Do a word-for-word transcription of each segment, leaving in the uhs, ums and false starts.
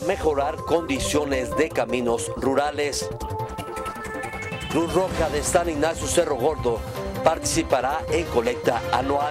mejorar condiciones de caminos rurales. Cruz Roja de San Ignacio Cerro Gordo participará en colecta anual.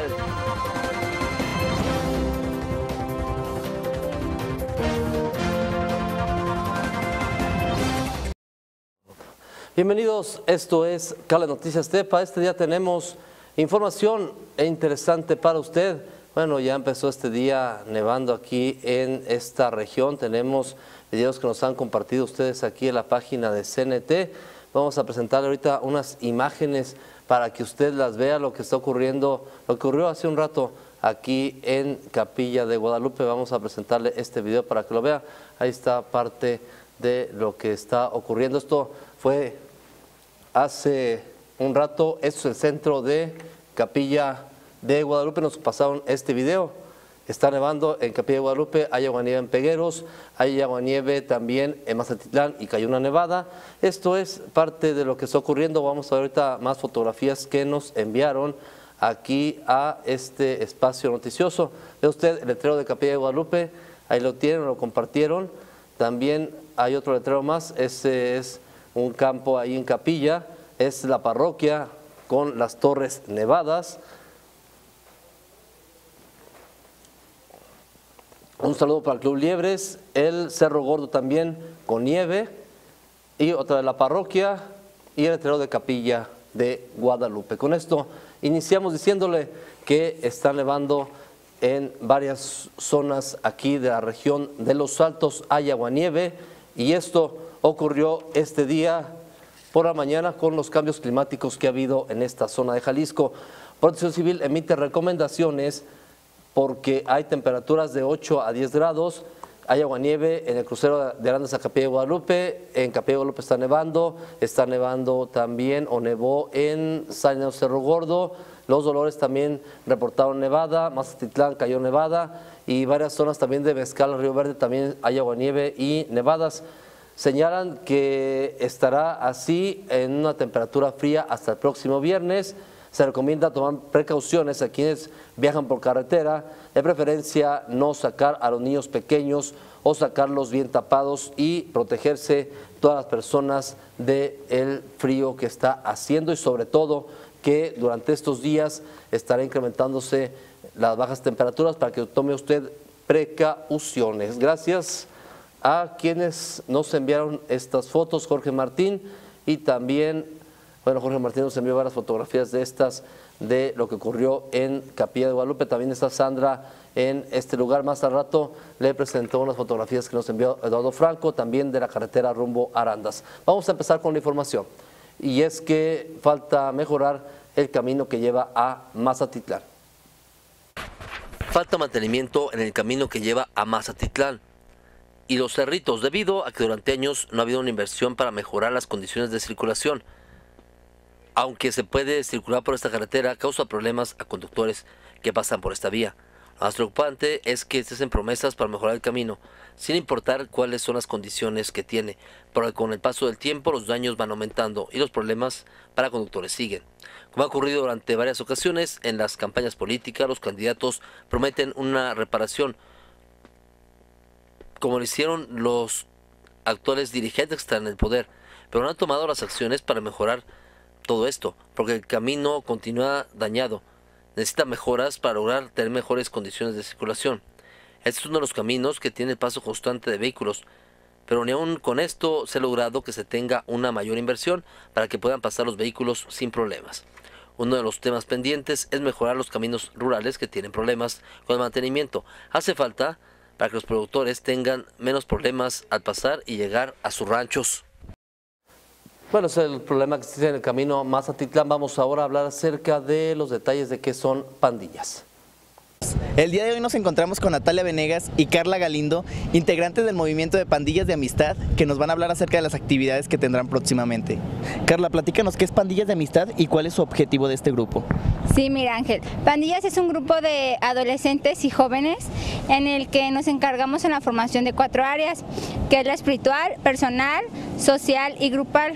Bienvenidos, esto es Cale Noticias Tepa. Este día tenemos información interesante para usted. Bueno, ya empezó este día nevando aquí en esta región. Tenemos videos que nos han compartido ustedes aquí en la página de C N T. Vamos a presentarle ahorita unas imágenes para que usted las vea, lo que está ocurriendo, lo que ocurrió hace un rato aquí en Capilla de Guadalupe. Vamos a presentarle este video para que lo vea. Ahí está parte de lo que está ocurriendo. Esto fue hace un rato. Esto es el centro de Capilla de Guadalupe. Nos pasaron este video. Está nevando en Capilla de Guadalupe, hay aguanieve en Pegueros, hay aguanieve también en Mazatitlán y cayó una nevada. Esto es parte de lo que está ocurriendo. Vamos a ver ahorita más fotografías que nos enviaron aquí a este espacio noticioso. Ve usted el letrero de Capilla de Guadalupe, ahí lo tienen, lo compartieron. También hay otro letrero más, ese es un campo ahí en Capilla, es la parroquia con las torres nevadas. Un saludo para el Club Liebres, el Cerro Gordo también con nieve, y otra de la parroquia y el letrero de Capilla de Guadalupe. Con esto iniciamos diciéndole que está nevando en varias zonas aquí de la región de Los Altos, hay aguanieve, y esto ocurrió este día por la mañana con los cambios climáticos que ha habido en esta zona de Jalisco. Protección Civil emite recomendaciones porque hay temperaturas de ocho a diez grados, hay aguanieve en el crucero de Arandas a Capilla de Guadalupe, en Capilla de Guadalupe está nevando, está nevando también o nevó en San Ignacio Cerro Gordo, Los Dolores también reportaron nevada, Mazatitlán cayó nevada y varias zonas también de Mezcal, Río Verde también hay aguanieve y nevadas. Señalan que estará así en una temperatura fría hasta el próximo viernes. Se recomienda tomar precauciones a quienes viajan por carretera, de preferencia no sacar a los niños pequeños o sacarlos bien tapados y protegerse todas las personas del frío que está haciendo, y sobre todo que durante estos días estará incrementándose las bajas temperaturas para que tome usted precauciones. Gracias a quienes nos enviaron estas fotos, Jorge Martín, y también, bueno, Jorge Martín nos envió varias fotografías de estas, de lo que ocurrió en Capilla de Guadalupe. También está Sandra en este lugar. Más al rato le presentó unas fotografías que nos envió Eduardo Franco, también de la carretera rumbo a Arandas. Vamos a empezar con la información, y es que falta mejorar el camino que lleva a Mazatitlán. Falta mantenimiento en el camino que lleva a Mazatitlán y Los Cerritos, debido a que durante años no ha habido una inversión para mejorar las condiciones de circulación. Aunque se puede circular por esta carretera, causa problemas a conductores que pasan por esta vía. Lo más preocupante es que se hacen promesas para mejorar el camino, sin importar cuáles son las condiciones que tiene, porque con el paso del tiempo los daños van aumentando y los problemas para conductores siguen. Como ha ocurrido durante varias ocasiones en las campañas políticas, los candidatos prometen una reparación, como lo hicieron los actuales dirigentes que están en el poder, pero no han tomado las acciones para mejorar todo esto, porque el camino continúa dañado. Necesita mejoras para lograr tener mejores condiciones de circulación. Este es uno de los caminos que tiene el paso constante de vehículos, pero ni aún con esto se ha logrado que se tenga una mayor inversión para que puedan pasar los vehículos sin problemas. Uno de los temas pendientes es mejorar los caminos rurales que tienen problemas con el mantenimiento. Hace falta para que los productores tengan menos problemas al pasar y llegar a sus ranchos. Bueno, ese es el problema que existe en el camino Mazatitlán. Vamos ahora a hablar acerca de los detalles de qué son pandillas. El día de hoy nos encontramos con Natalia Venegas y Carla Galindo, integrantes del movimiento de Pandillas de Amistad, que nos van a hablar acerca de las actividades que tendrán próximamente. Carla, platícanos qué es Pandillas de Amistad y cuál es su objetivo de este grupo. Sí, mira Ángel, Pandillas es un grupo de adolescentes y jóvenes en el que nos encargamos en la formación de cuatro áreas, que es la espiritual, personal, social y grupal.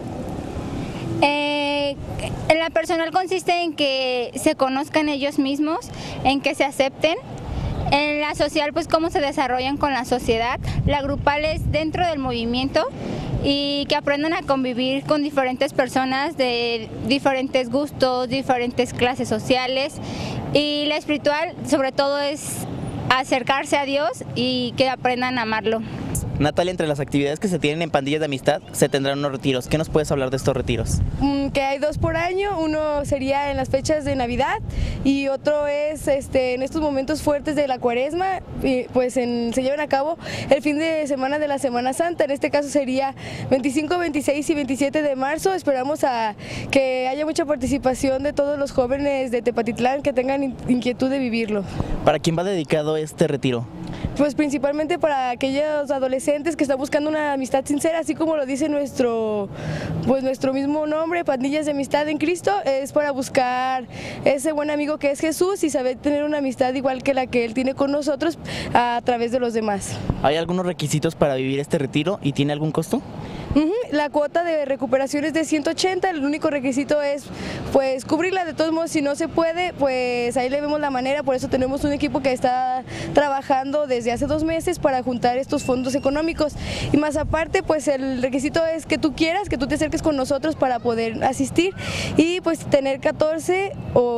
Eh, en la personal consiste en que se conozcan ellos mismos, en que se acepten En la social, pues cómo se desarrollan con la sociedad. La grupal es dentro del movimiento y que aprendan a convivir con diferentes personas de diferentes gustos, diferentes clases sociales. Y la espiritual, sobre todo, es acercarse a Dios y que aprendan a amarlo. Natalia, entre las actividades que se tienen en Pandillas de Amistad, se tendrán unos retiros. ¿Qué nos puedes hablar de estos retiros? Mm, que hay dos por año, uno sería en las fechas de Navidad y otro es este, en estos momentos fuertes de la Cuaresma, y, pues en, se llevan a cabo el fin de semana de la Semana Santa. En este caso sería veinticinco, veintiséis y veintisiete de marzo. Esperamos a que haya mucha participación de todos los jóvenes de Tepatitlán que tengan inquietud de vivirlo. ¿Para quién va dedicado este retiro? Pues principalmente para aquellos adolescentes que están buscando una amistad sincera, así como lo dice nuestro, pues nuestro mismo nombre, Pandillas de Amistad en Cristo, es para buscar ese buen amigo que es Jesús y saber tener una amistad igual que la que Él tiene con nosotros a través de los demás. ¿Hay algunos requisitos para vivir este retiro y tiene algún costo? Uh-huh. La cuota de recuperación es de ciento ochenta, el único requisito es pues cubrirla. De todos modos, si no se puede, pues ahí le vemos la manera. Por eso tenemos un equipo que está trabajando desde hace dos meses para juntar estos fondos económicos. Y más aparte, pues el requisito es que tú quieras, que tú te acerques con nosotros para poder asistir y pues tener catorce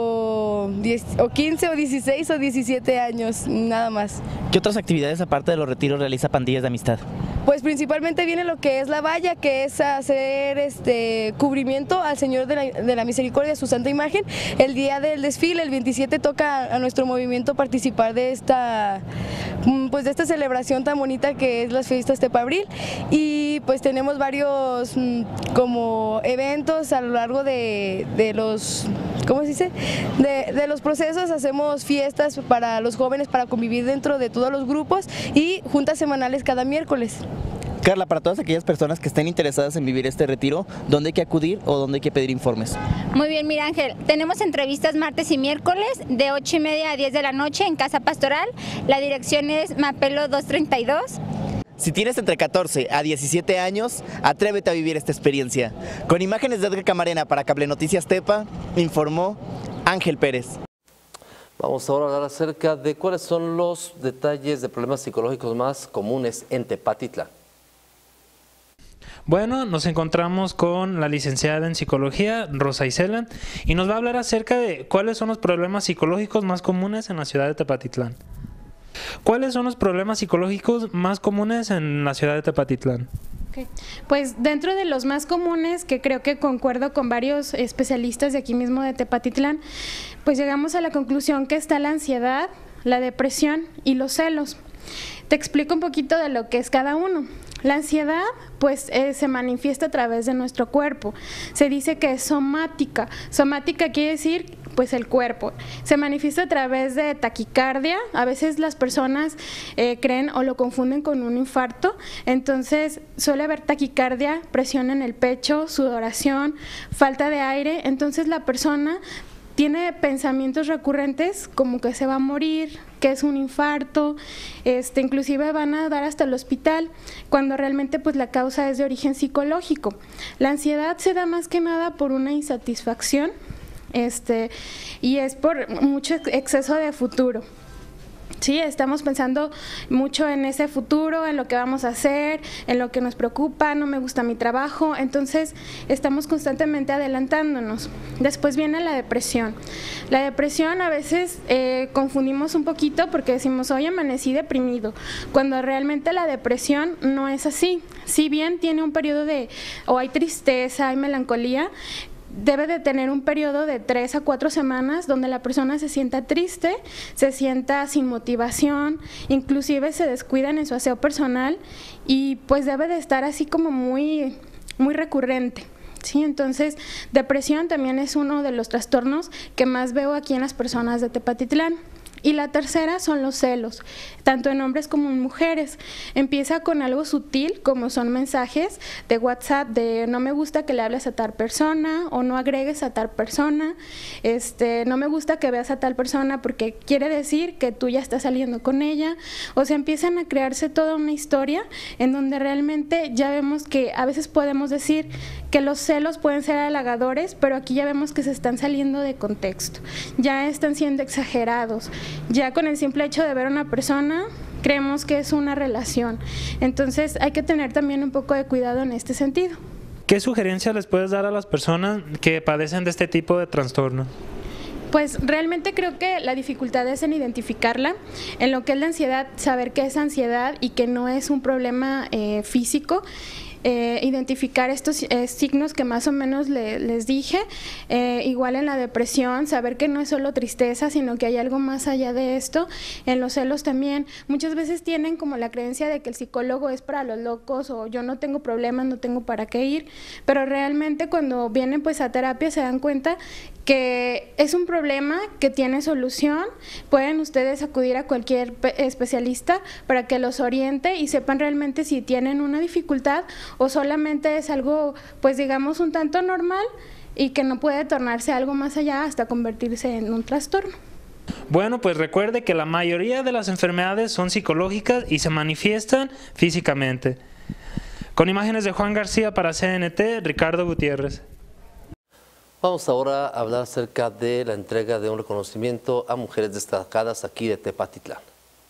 o, diez, o quince o dieciséis o diecisiete años, nada más. ¿Qué otras actividades aparte de los retiros realiza Pandillas de Amistad? Pues principalmente viene lo que es la valla, que es hacer este cubrimiento al Señor de la, de la Misericordia, su santa imagen. El día del desfile, el veintisiete, toca a nuestro movimiento participar de esta, pues de esta celebración tan bonita que es las fiestas Tepabril. Y pues tenemos varios como eventos a lo largo de, de los... ¿Cómo se dice? De, de los procesos. Hacemos fiestas para los jóvenes para convivir dentro de todos los grupos y juntas semanales cada miércoles. Carla, para todas aquellas personas que estén interesadas en vivir este retiro, ¿dónde hay que acudir o dónde hay que pedir informes? Muy bien, mira Ángel, tenemos entrevistas martes y miércoles de ocho y media a diez de la noche en Casa Pastoral. La dirección es Mapelo doscientos treinta y dos. Si tienes entre catorce a diecisiete años, atrévete a vivir esta experiencia. Con imágenes de Edgar Camarena para Cable Noticias Tepa, informó Ángel Pérez. Vamos ahora a hablar acerca de cuáles son los detalles de problemas psicológicos más comunes en Tepatitlán. Bueno, nos encontramos con la licenciada en Psicología, Rosa Isela, y nos va a hablar acerca de cuáles son los problemas psicológicos más comunes en la ciudad de Tepatitlán. ¿Cuáles son los problemas psicológicos más comunes en la ciudad de Tepatitlán? Okay. Pues dentro de los más comunes, que creo que concuerdo con varios especialistas de aquí mismo de Tepatitlán, pues llegamos a la conclusión que está la ansiedad, la depresión y los celos. Te explico un poquito de lo que es cada uno. La ansiedad, pues, eh, se manifiesta a través de nuestro cuerpo. Se dice que es somática. Somática quiere decir, pues, el cuerpo. Se manifiesta a través de taquicardia. A veces las personas eh, creen o lo confunden con un infarto. Entonces, suele haber taquicardia, presión en el pecho, sudoración, falta de aire. Entonces, la persona tiene pensamientos recurrentes como que se va a morir, que es un infarto, este, inclusive van a dar hasta el hospital, cuando realmente pues la causa es de origen psicológico. La ansiedad se da más que nada por una insatisfacción, este, y es por mucho exceso de futuro. Sí, estamos pensando mucho en ese futuro, en lo que vamos a hacer, en lo que nos preocupa, no me gusta mi trabajo, entonces estamos constantemente adelantándonos. Después viene la depresión. La depresión a veces eh, confundimos un poquito porque decimos, hoy amanecí deprimido, cuando realmente la depresión no es así. Si bien tiene un periodo de, o hay tristeza, hay melancolía, debe de tener un periodo de tres a cuatro semanas donde la persona se sienta triste, se sienta sin motivación, inclusive se descuidan en su aseo personal y pues debe de estar así como muy, muy recurrente. Sí, entonces depresión también es uno de los trastornos que más veo aquí en las personas de Tepatitlán. Y la tercera son los celos, tanto en hombres como en mujeres. Empieza con algo sutil, como son mensajes de WhatsApp de no me gusta que le hables a tal persona o no agregues a tal persona, este, no me gusta que veas a tal persona porque quiere decir que tú ya estás saliendo con ella. O sea, empiezan a crearse toda una historia en donde realmente ya vemos que a veces podemos decir que los celos pueden ser halagadores, pero aquí ya vemos que se están saliendo de contexto, ya están siendo exagerados. Ya con el simple hecho de ver a una persona, creemos que es una relación. Entonces hay que tener también un poco de cuidado en este sentido. ¿Qué sugerencias les puedes dar a las personas que padecen de este tipo de trastorno? Pues realmente creo que la dificultad es en identificarla, en lo que es la ansiedad, saber qué es ansiedad y que no es un problema eh, físico. Eh, identificar estos eh, signos que más o menos le, les dije, eh, igual en la depresión, saber que no es solo tristeza, sino que hay algo más allá de esto. En los celos también, muchas veces tienen como la creencia de que el psicólogo es para los locos o yo no tengo problemas, no tengo para qué ir, pero realmente cuando vienen pues a terapia se dan cuenta que es un problema que tiene solución. Pueden ustedes acudir a cualquier especialista para que los oriente y sepan realmente si tienen una dificultad o solamente es algo, pues digamos, un tanto normal y que no puede tornarse algo más allá hasta convertirse en un trastorno. Bueno, pues recuerde que la mayoría de las enfermedades son psicológicas y se manifiestan físicamente. Con imágenes de Juan García para C N T, Ricardo Gutiérrez. Vamos ahora a hablar acerca de la entrega de un reconocimiento a mujeres destacadas aquí de Tepatitlán.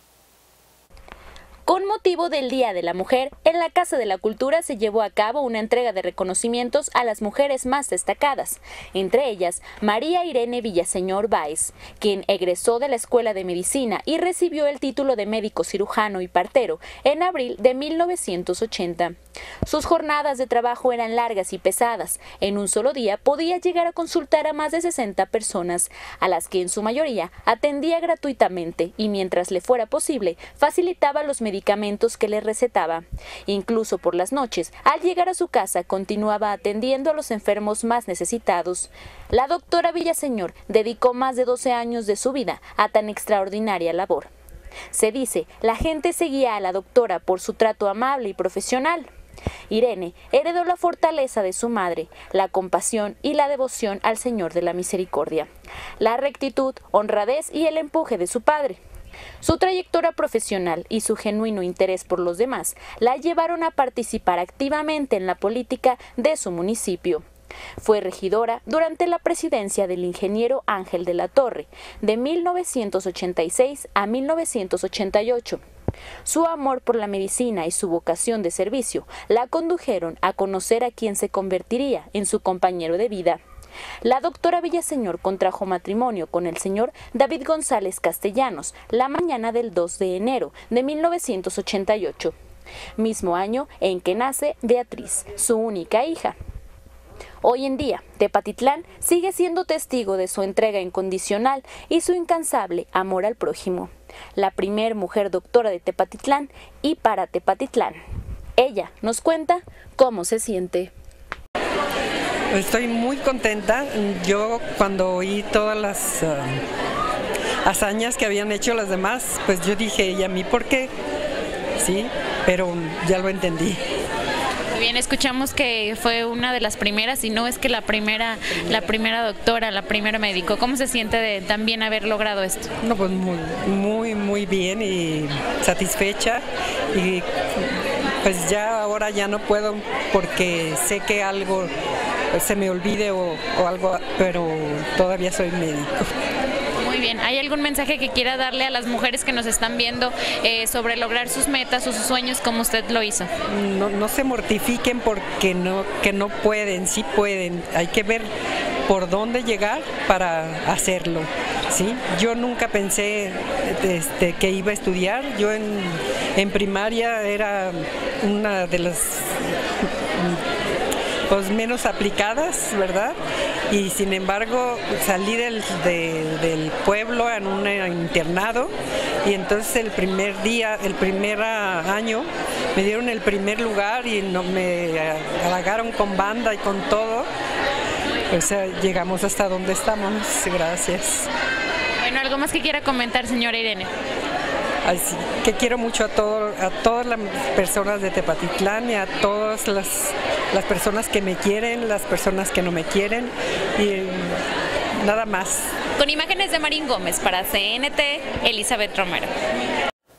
Con motivo del Día de la Mujer, en la Casa de la Cultura se llevó a cabo una entrega de reconocimientos a las mujeres más destacadas, entre ellas María Irene Villaseñor Báez, quien egresó de la Escuela de Medicina y recibió el título de médico cirujano y partero en abril de mil novecientos ochenta. Sus jornadas de trabajo eran largas y pesadas. En un solo día podía llegar a consultar a más de sesenta personas, a las que en su mayoría atendía gratuitamente y mientras le fuera posible facilitaba los medicamentos que le recetaba. Incluso por las noches, al llegar a su casa, continuaba atendiendo a los enfermos más necesitados. La doctora Villaseñor dedicó más de doce años de su vida a tan extraordinaria labor. Se dice, la gente seguía a la doctora por su trato amable y profesional. Irene heredó la fortaleza de su madre, la compasión y la devoción al Señor de la Misericordia, la rectitud, honradez y el empuje de su padre. Su trayectoria profesional y su genuino interés por los demás la llevaron a participar activamente en la política de su municipio. Fue regidora durante la presidencia del ingeniero Ángel de la Torre, de mil novecientos ochenta y seis a mil novecientos ochenta y ocho. Su amor por la medicina y su vocación de servicio la condujeron a conocer a quien se convertiría en su compañero de vida. La doctora Villaseñor contrajo matrimonio con el señor David González Castellanos la mañana del dos de enero de mil novecientos ochenta y ocho, mismo año en que nace Beatriz, su única hija. Hoy en día, Tepatitlán sigue siendo testigo de su entrega incondicional y su incansable amor al prójimo. La primer mujer doctora de Tepatitlán y para Tepatitlán. Ella nos cuenta cómo se siente. Estoy muy contenta. Yo cuando oí todas las uh, hazañas que habían hecho las demás, pues yo dije, ¿y a mí por qué? Sí, pero ya lo entendí. Bien, escuchamos que fue una de las primeras, y no es que la primera, la primera doctora, la primera médico. ¿Cómo se siente de también haber logrado esto? No, pues muy, muy, muy bien y satisfecha, y pues ya ahora ya no puedo porque sé que algo se me olvide o, o algo, pero todavía soy médico. Muy bien, ¿hay algún mensaje que quiera darle a las mujeres que nos están viendo eh, sobre lograr sus metas o sus sueños como usted lo hizo? No, no se mortifiquen porque no, que no pueden, sí pueden. Hay que ver por dónde llegar para hacerlo. ¿Sí? Yo nunca pensé este, que iba a estudiar. Yo en, en primaria era una de las pues, menos aplicadas, ¿verdad? Y sin embargo salí del, de, del pueblo en un internado, y entonces el primer día, el primer año me dieron el primer lugar y no, me halagaron con banda y con todo. O sea, llegamos hasta donde estamos. Gracias. Bueno, ¿algo más que quiera comentar, señora Irene? Así que quiero mucho a, todo, a todas las personas de Tepatitlán y a todas las, las personas que me quieren, las personas que no me quieren, y nada más. Con imágenes de Marín Gómez para C N T, Elizabeth Romero.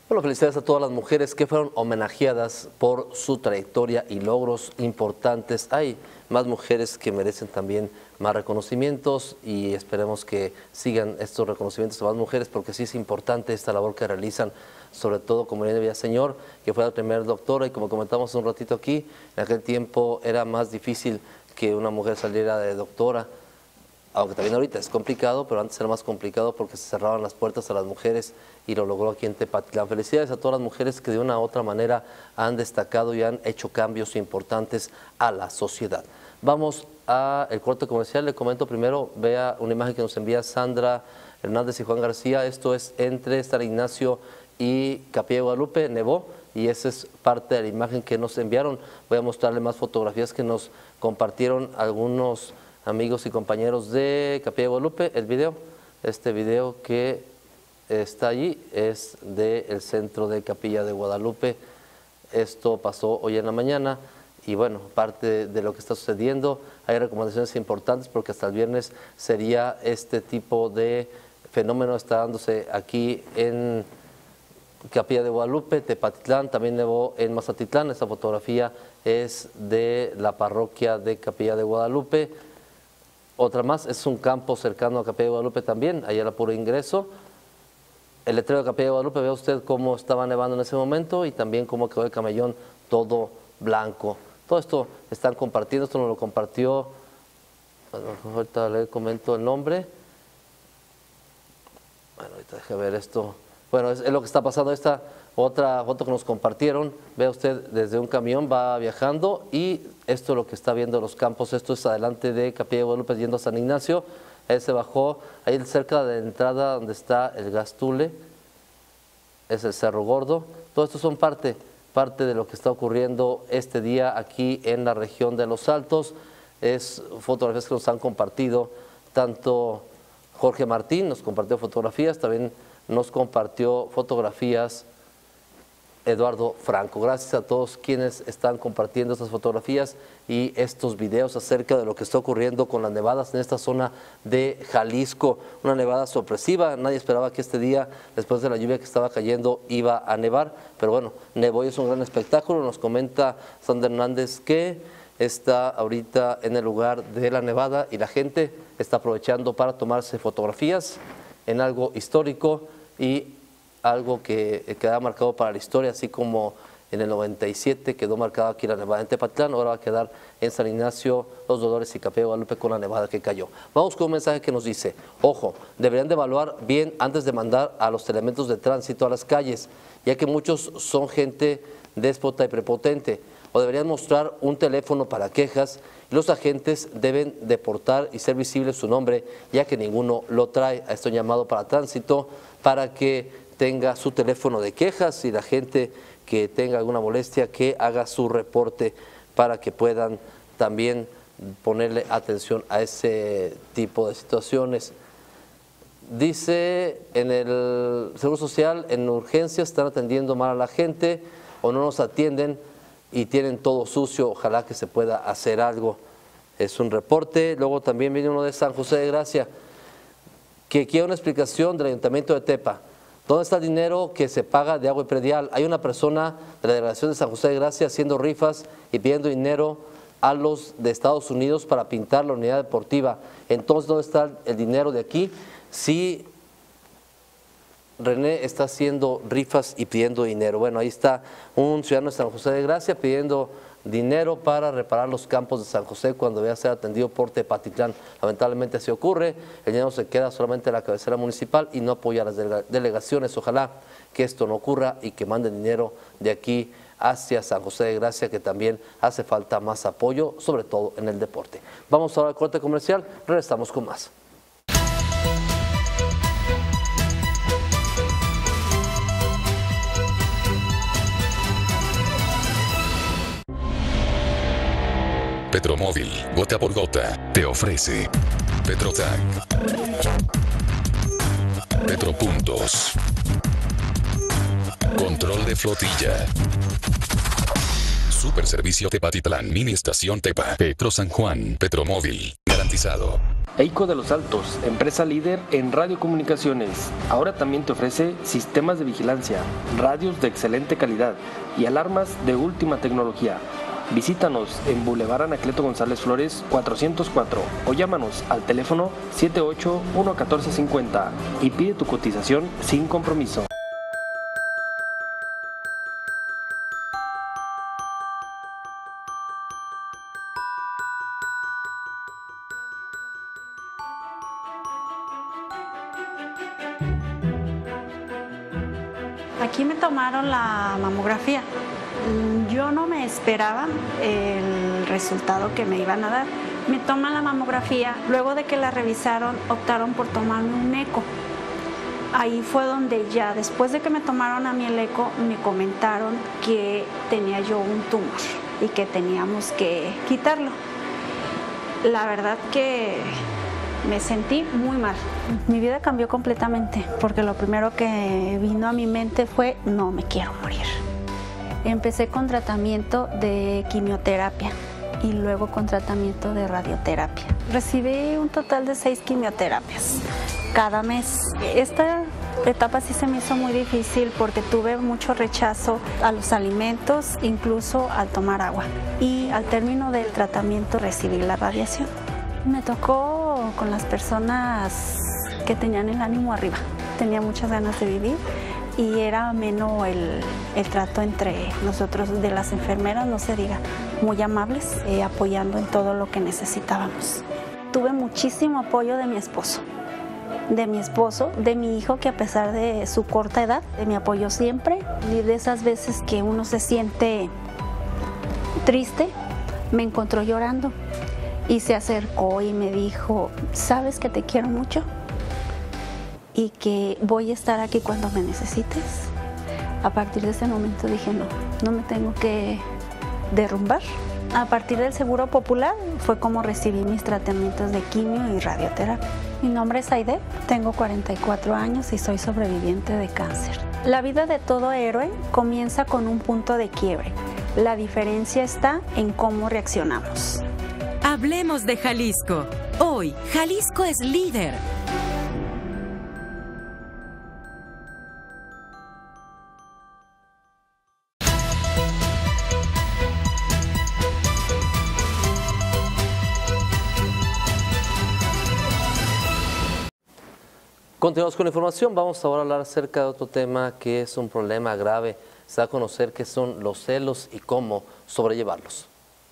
Bueno, felicidades a todas las mujeres que fueron homenajeadas por su trayectoria y logros importantes. Hay más mujeres que merecen también más reconocimientos y esperemos que sigan estos reconocimientos a más mujeres porque sí es importante esta labor que realizan, sobre todo como Irene Villaseñor, que fue la primera doctora y como comentamos un ratito aquí, en aquel tiempo era más difícil que una mujer saliera de doctora, aunque también ahorita es complicado, pero antes era más complicado porque se cerraban las puertas a las mujeres y lo logró aquí en Tepatitlán. Felicidades a todas las mujeres que de una u otra manera han destacado y han hecho cambios importantes a la sociedad. Vamos al corte comercial, le comento primero, vea una imagen que nos envía Sandra Hernández y Juan García, esto es entre San Ignacio y Capilla de Guadalupe, nevó, y esa es parte de la imagen que nos enviaron. Voy a mostrarle más fotografías que nos compartieron algunos amigos y compañeros de Capilla de Guadalupe. El video, este video que está allí es del centro de Capilla de Guadalupe. Esto pasó hoy en la mañana y bueno, parte de lo que está sucediendo. Hay recomendaciones importantes porque hasta el viernes sería este tipo de fenómeno, está dándose aquí en Capilla de Guadalupe, Tepatitlán, también nevó en Mazatitlán. Esta fotografía es de la parroquia de Capilla de Guadalupe. Otra más, es un campo cercano a Capilla de Guadalupe también, allá era puro ingreso. El letrero de Capilla de Guadalupe, vea usted cómo estaba nevando en ese momento y también cómo quedó el camellón todo blanco. Todo esto están compartiendo, esto nos lo compartió, bueno, ahorita le comento el nombre. Bueno, ahorita deje ver esto. Bueno, es, es lo que está pasando. Esta otra foto que nos compartieron, vea usted desde un camión va viajando y esto es lo que está viendo los campos. Esto es adelante de Capilla de Guadalupe yendo a San Ignacio. Él se bajó ahí cerca de la entrada donde está el Gastule, es el Cerro Gordo. Todo esto son parte, parte de lo que está ocurriendo este día aquí en la región de Los Altos. Es fotografías que nos han compartido tanto Jorge Martín, nos compartió fotografías, también nos compartió fotografías Eduardo Franco. Gracias a todos quienes están compartiendo estas fotografías y estos videos acerca de lo que está ocurriendo con las nevadas en esta zona de Jalisco. Una nevada sorpresiva, nadie esperaba que este día, después de la lluvia que estaba cayendo, iba a nevar, pero bueno, nevó y es un gran espectáculo. Nos comenta Sandra Hernández que está ahorita en el lugar de la nevada y la gente está aprovechando para tomarse fotografías en algo histórico y algo que queda marcado para la historia, así como en el noventa y siete quedó marcado aquí la nevada en Tepatitlán, ahora va a quedar en San Ignacio, Los Dolores y Capilla de Guadalupe con la nevada que cayó. Vamos con un mensaje que nos dice, ojo, deberían de evaluar bien antes de mandar a los elementos de tránsito a las calles, ya que muchos son gente déspota y prepotente, o deberían mostrar un teléfono para quejas y los agentes deben deportar y ser visible su nombre, ya que ninguno lo trae. A esto llamado para tránsito para que tenga su teléfono de quejas y la gente que tenga alguna molestia que haga su reporte para que puedan también ponerle atención a ese tipo de situaciones. Dice en el Seguro Social, en urgencias están atendiendo mal a la gente o no nos atienden y tienen todo sucio, ojalá que se pueda hacer algo. Es un reporte. Luego también viene uno de San José de Gracia, que quiere una explicación del Ayuntamiento de Tepa. ¿Dónde está el dinero que se paga de agua y predial? Hay una persona de la delegación de San José de Gracia haciendo rifas y pidiendo dinero a los de Estados Unidos para pintar la unidad deportiva. Entonces, ¿dónde está el dinero de aquí? Sí, René está haciendo rifas y pidiendo dinero. Bueno, ahí está un ciudadano de San José de Gracia pidiendo dinero para reparar los campos de San José cuando vaya a ser atendido por Tepatitlán. Lamentablemente así ocurre, el dinero se queda solamente en la cabecera municipal y no apoya a las delegaciones. Ojalá que esto no ocurra y que manden dinero de aquí hacia San José de Gracia, que también hace falta más apoyo, sobre todo en el deporte. Vamos ahora al corte comercial, regresamos con más. Petromóvil, gota por gota, te ofrece Petrotag, Petropuntos, control de flotilla, Super Servicio Tepatitlán, Mini Estación Tepa, Petro San Juan, Petromóvil, garantizado. EICO de los Altos, empresa líder en radiocomunicaciones. Ahora también te ofrece sistemas de vigilancia, radios de excelente calidad y alarmas de última tecnología. Visítanos en Boulevard Anacleto González Flores cuatrocientos cuatro o llámanos al teléfono siete ocho uno uno cuatro cinco cero y pide tu cotización sin compromiso. Aquí me tomaron la mamografía. Yo no me esperaba el resultado que me iban a dar. Me toman la mamografía, luego de que la revisaron, optaron por tomarme un eco. Ahí fue donde ya, después de que me tomaron a mí el eco, me comentaron que tenía yo un tumor y que teníamos que quitarlo. La verdad que me sentí muy mal. Mi vida cambió completamente porque lo primero que vino a mi mente fue no me quiero morir. Empecé con tratamiento de quimioterapia y luego con tratamiento de radioterapia. Recibí un total de seis quimioterapias cada mes. Esta etapa sí se me hizo muy difícil porque tuve mucho rechazo a los alimentos, incluso al tomar agua. Y al término del tratamiento recibí la radiación. Me tocó con las personas que tenían el ánimo arriba. Tenía muchas ganas de vivir y era ameno el, el trato entre nosotros, de las enfermeras, no se diga, muy amables, eh, apoyando en todo lo que necesitábamos. Tuve muchísimo apoyo de mi esposo, de mi esposo, de mi hijo, que a pesar de su corta edad, me apoyó siempre. Y de esas veces que uno se siente triste, me encontró llorando y se acercó y me dijo, ¿sabes que te quiero mucho? Y que voy a estar aquí cuando me necesites. A partir de ese momento dije, no, no me tengo que derrumbar. A partir del Seguro Popular fue como recibí mis tratamientos de quimio y radioterapia. Mi nombre es Aide, tengo cuarenta y cuatro años y soy sobreviviente de cáncer. La vida de todo héroe comienza con un punto de quiebre. La diferencia está en cómo reaccionamos. Hablemos de Jalisco. Hoy, Jalisco es líder. Continuamos con la información. Vamos ahora a hablar acerca de otro tema que es un problema grave. Se da a conocer qué son los celos y cómo sobrellevarlos.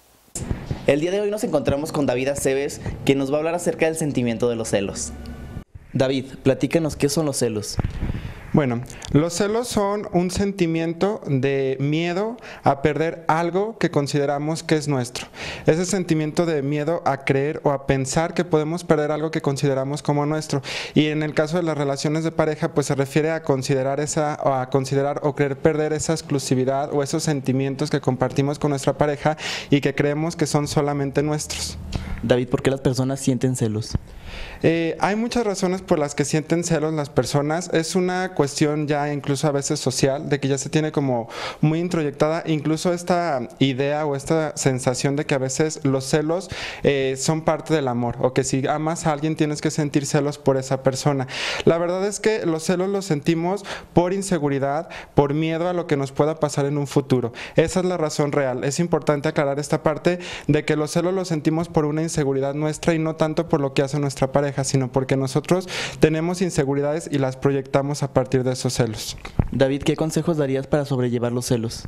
El día de hoy nos encontramos con David Aceves, que nos va a hablar acerca del sentimiento de los celos. David, platícanos qué son los celos. Bueno, los celos son un sentimiento de miedo a perder algo que consideramos que es nuestro. Ese sentimiento de miedo a creer o a pensar que podemos perder algo que consideramos como nuestro. Y en el caso de las relaciones de pareja, pues se refiere a considerar esa, o a considerar o creer perder esa exclusividad o esos sentimientos que compartimos con nuestra pareja y que creemos que son solamente nuestros. David, ¿por qué las personas sienten celos? Eh, hay muchas razones por las que sienten celos las personas. Es una cuestión ya incluso a veces social, de que ya se tiene como muy introyectada incluso esta idea o esta sensación de que a veces los celos eh, son parte del amor, o que si amas a alguien tienes que sentir celos por esa persona. La verdad es que los celos los sentimos por inseguridad, por miedo a lo que nos pueda pasar en un futuro. Esa es la razón real. Es importante aclarar esta parte de que los celos los sentimos por una inseguridad nuestra y no tanto por lo que hace nuestra pareja, sino porque nosotros tenemos inseguridades y las proyectamos a partir de esos celos. David, ¿qué consejos darías para sobrellevar los celos?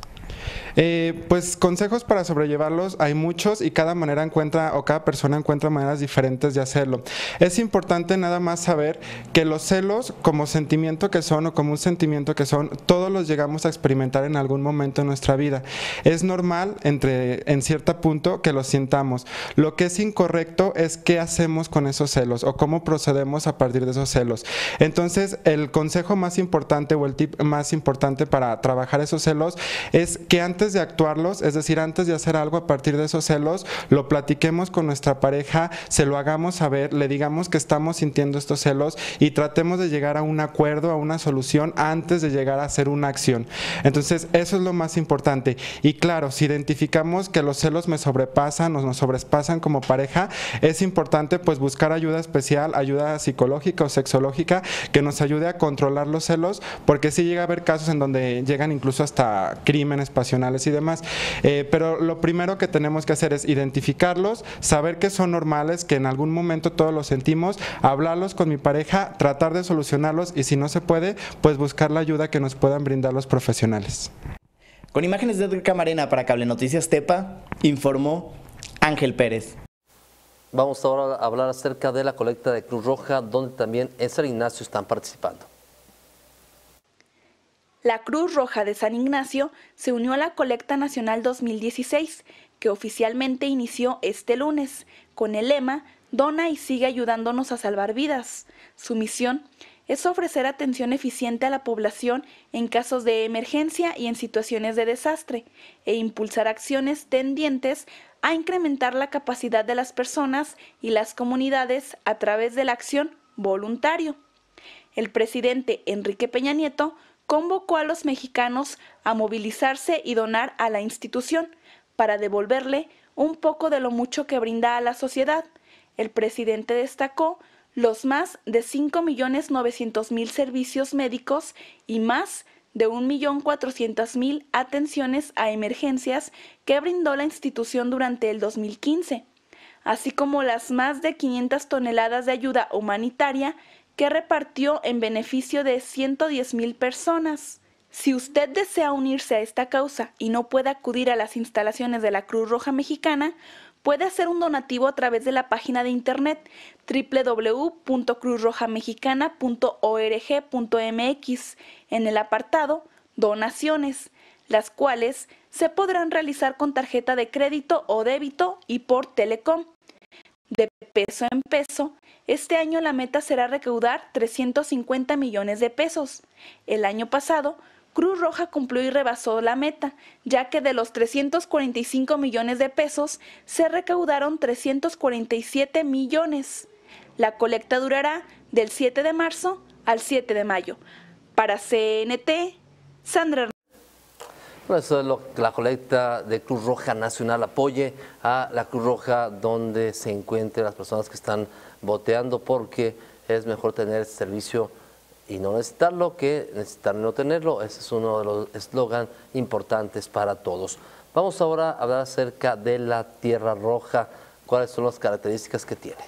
Eh, pues consejos para sobrellevarlos hay muchos y cada manera encuentra o cada persona encuentra maneras diferentes de hacerlo. Es importante nada más saber que los celos, como sentimiento que son o como un sentimiento que son, todos los llegamos a experimentar en algún momento en nuestra vida. Es normal entre, en cierto punto que los sintamos. Lo que es incorrecto es qué hacemos con esos celos o cómo procedemos a partir de esos celos. Entonces, el consejo más importante o el tip más importante para trabajar esos celos es que antes de actuarlos, es decir, antes de hacer algo a partir de esos celos, lo platiquemos con nuestra pareja, se lo hagamos saber, le digamos que estamos sintiendo estos celos y tratemos de llegar a un acuerdo, a una solución antes de llegar a hacer una acción. Entonces, eso es lo más importante. Y claro, si identificamos que los celos me sobrepasan o nos sobrepasan como pareja, pareja, es importante pues buscar ayuda especial, ayuda psicológica o sexológica que nos ayude a controlar los celos, porque sí llega a haber casos en donde llegan incluso hasta crímenes pasionales y demás. Eh, pero lo primero que tenemos que hacer es identificarlos, saber que son normales, que en algún momento todos los sentimos, hablarlos con mi pareja, tratar de solucionarlos y si no se puede, pues buscar la ayuda que nos puedan brindar los profesionales. Con imágenes de Edgar Camarena para Cable Noticias Tepa, informó Ángel Pérez. Vamos ahora a hablar acerca de la colecta de Cruz Roja, donde también en San Ignacio están participando. La Cruz Roja de San Ignacio se unió a la Colecta Nacional dos mil dieciséis, que oficialmente inició este lunes, con el lema «Dona y sigue ayudándonos a salvar vidas». Su misión es ofrecer atención eficiente a la población en casos de emergencia y en situaciones de desastre, e impulsar acciones tendientes a incrementar la capacidad de las personas y las comunidades a través de la acción voluntario. El presidente Enrique Peña Nieto convocó a los mexicanos a movilizarse y donar a la institución para devolverle un poco de lo mucho que brinda a la sociedad. El presidente destacó los más de cinco millones novecientos mil servicios médicos y más de un millón cuatrocientas mil atenciones a emergencias que brindó la institución durante el dos mil quince, así como las más de quinientas toneladas de ayuda humanitaria que repartió en beneficio de ciento diez mil personas. Si usted desea unirse a esta causa y no puede acudir a las instalaciones de la Cruz Roja Mexicana, puede hacer un donativo a través de la página de internet doble u doble u doble u punto cruz roja mexicana punto org punto m x en el apartado Donaciones, las cuales se podrán realizar con tarjeta de crédito o débito y por Telecom. De peso en peso, este año la meta será recaudar trescientos cincuenta millones de pesos. El año pasado, Cruz Roja cumplió y rebasó la meta, ya que de los trescientos cuarenta y cinco millones de pesos se recaudaron trescientos cuarenta y siete millones. La colecta durará del siete de marzo al siete de mayo. Para C N T, Sandra Hernández. Bueno, eso es lo que la colecta de Cruz Roja Nacional apoye a la Cruz Roja donde se encuentren las personas que están boteando, porque es mejor tener este servicio y no necesitarlo que necesitar no tenerlo. Ese es uno de los eslogans importantes para todos. Vamos ahora a hablar acerca de la tierra roja. ¿Cuáles son las características que tiene?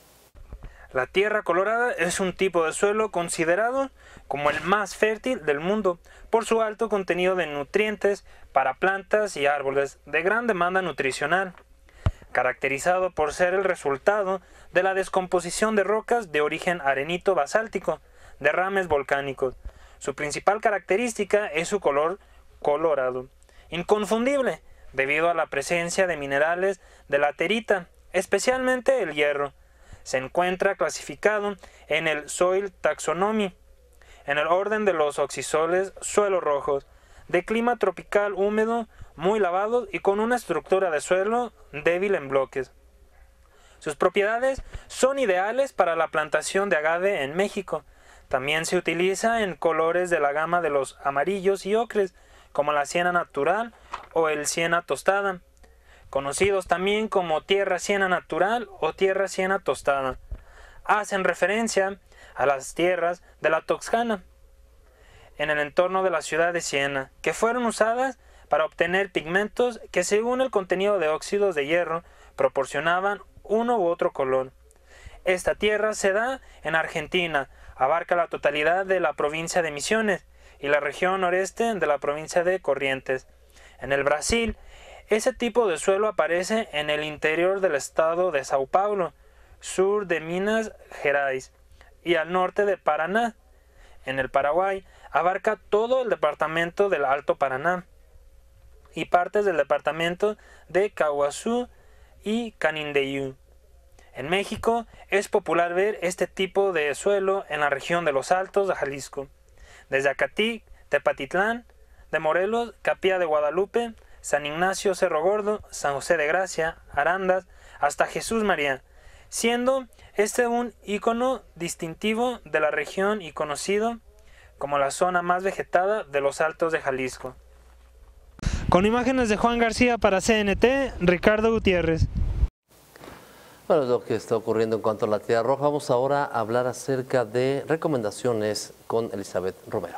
La tierra colorada es un tipo de suelo considerado como el más fértil del mundo por su alto contenido de nutrientes para plantas y árboles de gran demanda nutricional, caracterizado por ser el resultado de la descomposición de rocas de origen arenito-basáltico, derrames volcánicos. Su principal característica es su color colorado, inconfundible debido a la presencia de minerales de laterita, especialmente el hierro. Se encuentra clasificado en el Soil Taxonomy, en el orden de los oxisoles suelos rojos, de clima tropical húmedo, muy lavado y con una estructura de suelo débil en bloques. Sus propiedades son ideales para la plantación de agave en México. También se utiliza en colores de la gama de los amarillos y ocres, como la siena natural o el siena tostada, conocidos también como tierra siena natural o tierra siena tostada. Hacen referencia a las tierras de la Toscana, en el entorno de la ciudad de Siena, que fueron usadas para obtener pigmentos que, según el contenido de óxidos de hierro, proporcionaban uno u otro color. Esta tierra se da en Argentina, abarca la totalidad de la provincia de Misiones y la región noreste de la provincia de Corrientes. En el Brasil, ese tipo de suelo aparece en el interior del estado de Sao Paulo, sur de Minas Gerais y al norte de Paraná. En el Paraguay, abarca todo el departamento del Alto Paraná y partes del departamento de Caaguazú y Canindeyú. En México es popular ver este tipo de suelo en la región de los Altos de Jalisco, desde Acatí, Tepatitlán, de Morelos, Capilla de Guadalupe, San Ignacio, Cerro Gordo, San José de Gracia, Arandas, hasta Jesús María, siendo este un ícono distintivo de la región y conocido como la zona más vegetada de los Altos de Jalisco. Con imágenes de Juan García para C N T, Ricardo Gutiérrez. Bueno, es lo que está ocurriendo en cuanto a la Tierra Roja. Vamos ahora a hablar acerca de recomendaciones con Elizabeth Romero.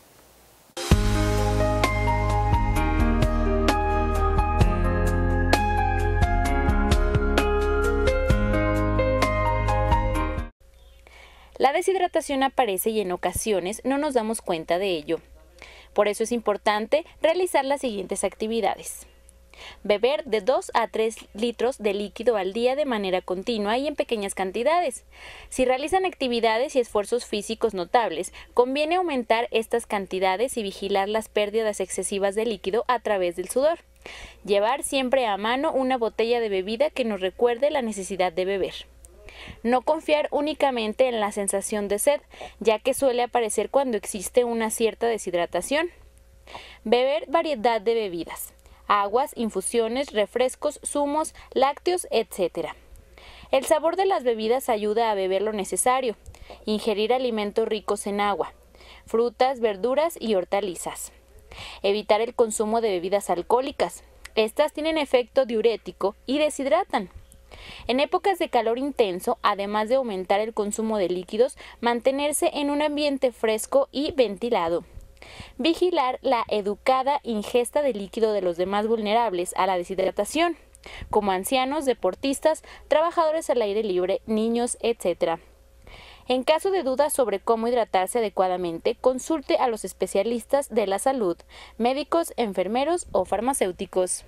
La deshidratación aparece y en ocasiones no nos damos cuenta de ello. Por eso es importante realizar las siguientes actividades. Beber de dos a tres litros de líquido al día de manera continua y en pequeñas cantidades. Si realizan actividades y esfuerzos físicos notables, conviene aumentar estas cantidades y vigilar las pérdidas excesivas de líquido a través del sudor. Llevar siempre a mano una botella de bebida que nos recuerde la necesidad de beber. No confiar únicamente en la sensación de sed, ya que suele aparecer cuando existe una cierta deshidratación. Beber variedad de bebidas. Aguas, infusiones, refrescos, zumos, lácteos, etcétera. El sabor de las bebidas ayuda a beber lo necesario. Ingerir alimentos ricos en agua, frutas, verduras y hortalizas. Evitar el consumo de bebidas alcohólicas. Estas tienen efecto diurético y deshidratan. En épocas de calor intenso, además de aumentar el consumo de líquidos, mantenerse en un ambiente fresco y ventilado. Vigilar la educada ingesta de líquido de los demás vulnerables a la deshidratación, como ancianos, deportistas, trabajadores al aire libre, niños, etcétera. En caso de dudas sobre cómo hidratarse adecuadamente, consulte a los especialistas de la salud, médicos, enfermeros o farmacéuticos.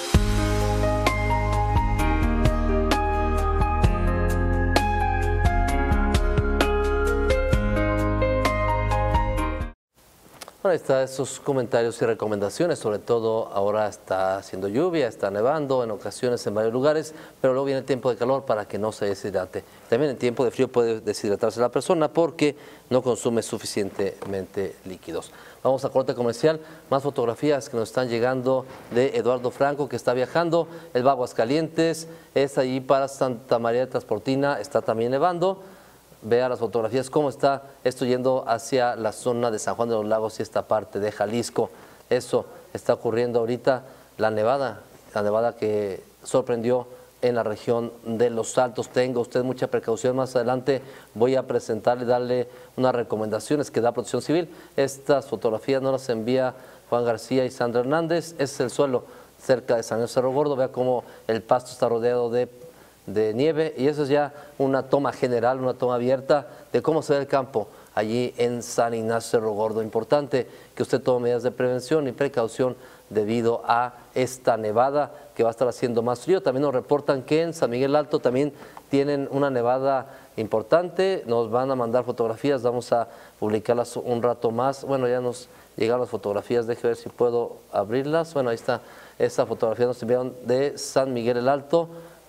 Bueno, ahí están esos comentarios y recomendaciones, sobre todo ahora está haciendo lluvia, está nevando en ocasiones en varios lugares, pero luego viene el tiempo de calor para que no se deshidrate. También en tiempo de frío puede deshidratarse la persona porque no consume suficientemente líquidos. Vamos a corte comercial, más fotografías que nos están llegando de Eduardo Franco, que está viajando, él va a Aguascalientes, es allí para Santa María de Transportina, está también nevando. Vea las fotografías, cómo está esto yendo hacia la zona de San Juan de los Lagos y esta parte de Jalisco. Eso está ocurriendo ahorita, la nevada, la nevada que sorprendió en la región de Los Altos. Tenga usted mucha precaución, más adelante voy a presentarle, darle unas recomendaciones que da Protección Civil. Estas fotografías nos las envía Juan García y Sandra Hernández. Este es el suelo cerca de San Ignacio Cerro Gordo, vea cómo el pasto está rodeado de de nieve y eso es ya una toma general, una toma abierta de cómo se ve el campo allí en San Ignacio Cerro Gordo. Importante que usted tome medidas de prevención y precaución debido a esta nevada que va a estar haciendo más frío. También nos reportan que en San Miguel Alto también tienen una nevada importante, nos van a mandar fotografías, vamos a publicarlas un rato más. Bueno, ya nos llegaron las fotografías, déjeme ver si puedo abrirlas. Bueno, ahí está, esa fotografía nos enviaron de San Miguel el Alto.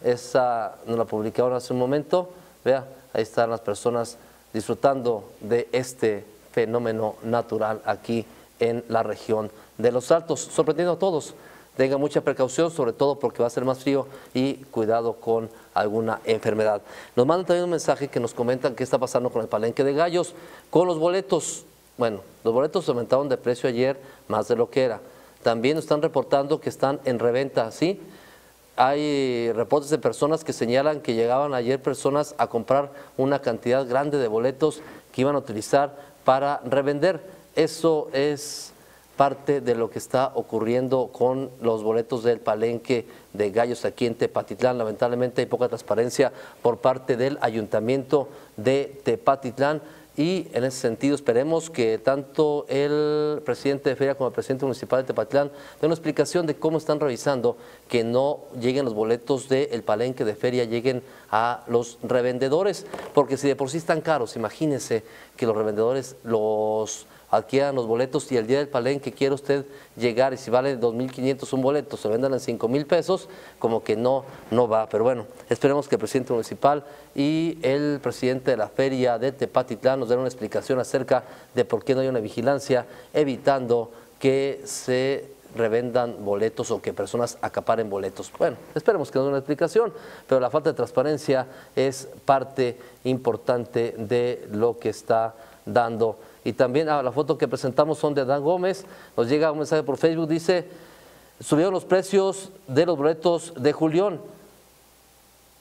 Esa nos la publicaron hace un momento. Vea, ahí están las personas disfrutando de este fenómeno natural aquí en la región de Los Altos, sorprendiendo a todos. Tenga mucha precaución, sobre todo porque va a ser más frío y cuidado con alguna enfermedad. Nos mandan también un mensaje que nos comentan qué está pasando con el Palenque de Gallos, con los boletos. Bueno, los boletos aumentaron de precio ayer más de lo que era. También nos están reportando que están en reventa, ¿sí? Hay reportes de personas que señalan que llegaban ayer personas a comprar una cantidad grande de boletos que iban a utilizar para revender. Eso es parte de lo que está ocurriendo con los boletos del Palenque de Gallos aquí en Tepatitlán. Lamentablemente hay poca transparencia por parte del Ayuntamiento de Tepatitlán. Y en ese sentido esperemos que tanto el presidente de feria como el presidente municipal de Tepatitlán den una explicación de cómo están revisando que no lleguen los boletos del Palenque de feria, lleguen a los revendedores, porque si de por sí están caros, imagínense que los revendedores los adquieran los boletos y el día del Palenque quiere usted llegar y si vale dos mil quinientos un boleto, se vendan en cinco mil pesos, como que no, no va. Pero bueno, esperemos que el presidente municipal y el presidente de la feria de Tepatitlán nos den una explicación acerca de por qué no hay una vigilancia, evitando que se revendan boletos o que personas acaparen boletos. Bueno, esperemos que nos den una explicación, pero la falta de transparencia es parte importante de lo que está dando. Y también ah, la foto que presentamos son de Dan Gómez, nos llega un mensaje por Facebook, dice, subieron los precios de los boletos de Julián.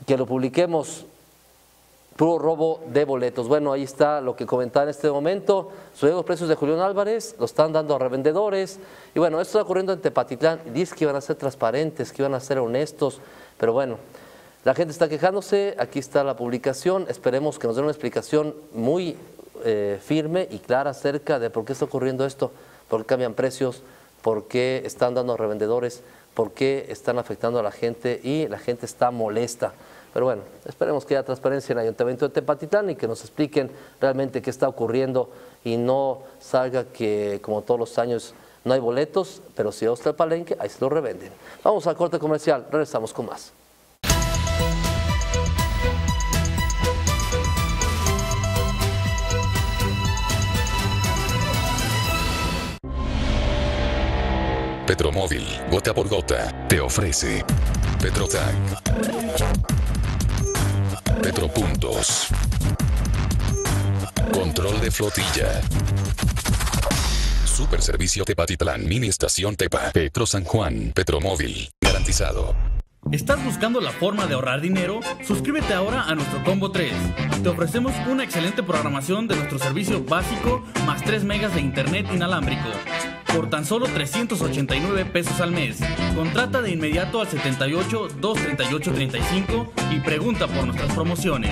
que lo publiquemos. Puro robo de boletos. Bueno, ahí está lo que comentaba en este momento. Subieron los precios de Julián Álvarez, lo están dando a revendedores. Y bueno, esto está ocurriendo en Tepatitlán. Dice que iban a ser transparentes, que iban a ser honestos. Pero bueno, la gente está quejándose. Aquí está la publicación. Esperemos que nos den una explicación muy eh, firme y clara acerca de por qué está ocurriendo esto, por qué cambian precios, por qué están dando a revendedores, por qué están afectando a la gente y la gente está molesta. Pero bueno, esperemos que haya transparencia en el Ayuntamiento de Tepatitlán y que nos expliquen realmente qué está ocurriendo y no salga que, como todos los años, no hay boletos, pero si está el palenque, ahí se lo revenden. Vamos al corte comercial, regresamos con más. Petromóvil, gota por gota, te ofrece Petrotag. Petropuntos. Control de flotilla. Super Servicio Tepatitlán, Mini Estación Tepa, Petro San Juan, Petromóvil, garantizado. ¿Estás buscando la forma de ahorrar dinero? Suscríbete ahora a nuestro Combo tres. Te ofrecemos una excelente programación de nuestro servicio básico más tres megas de internet inalámbrico por tan solo trescientos ochenta y nueve pesos al mes. Contrata de inmediato al setenta y ocho, doscientos treinta y ocho, treinta y cinco y pregunta por nuestras promociones.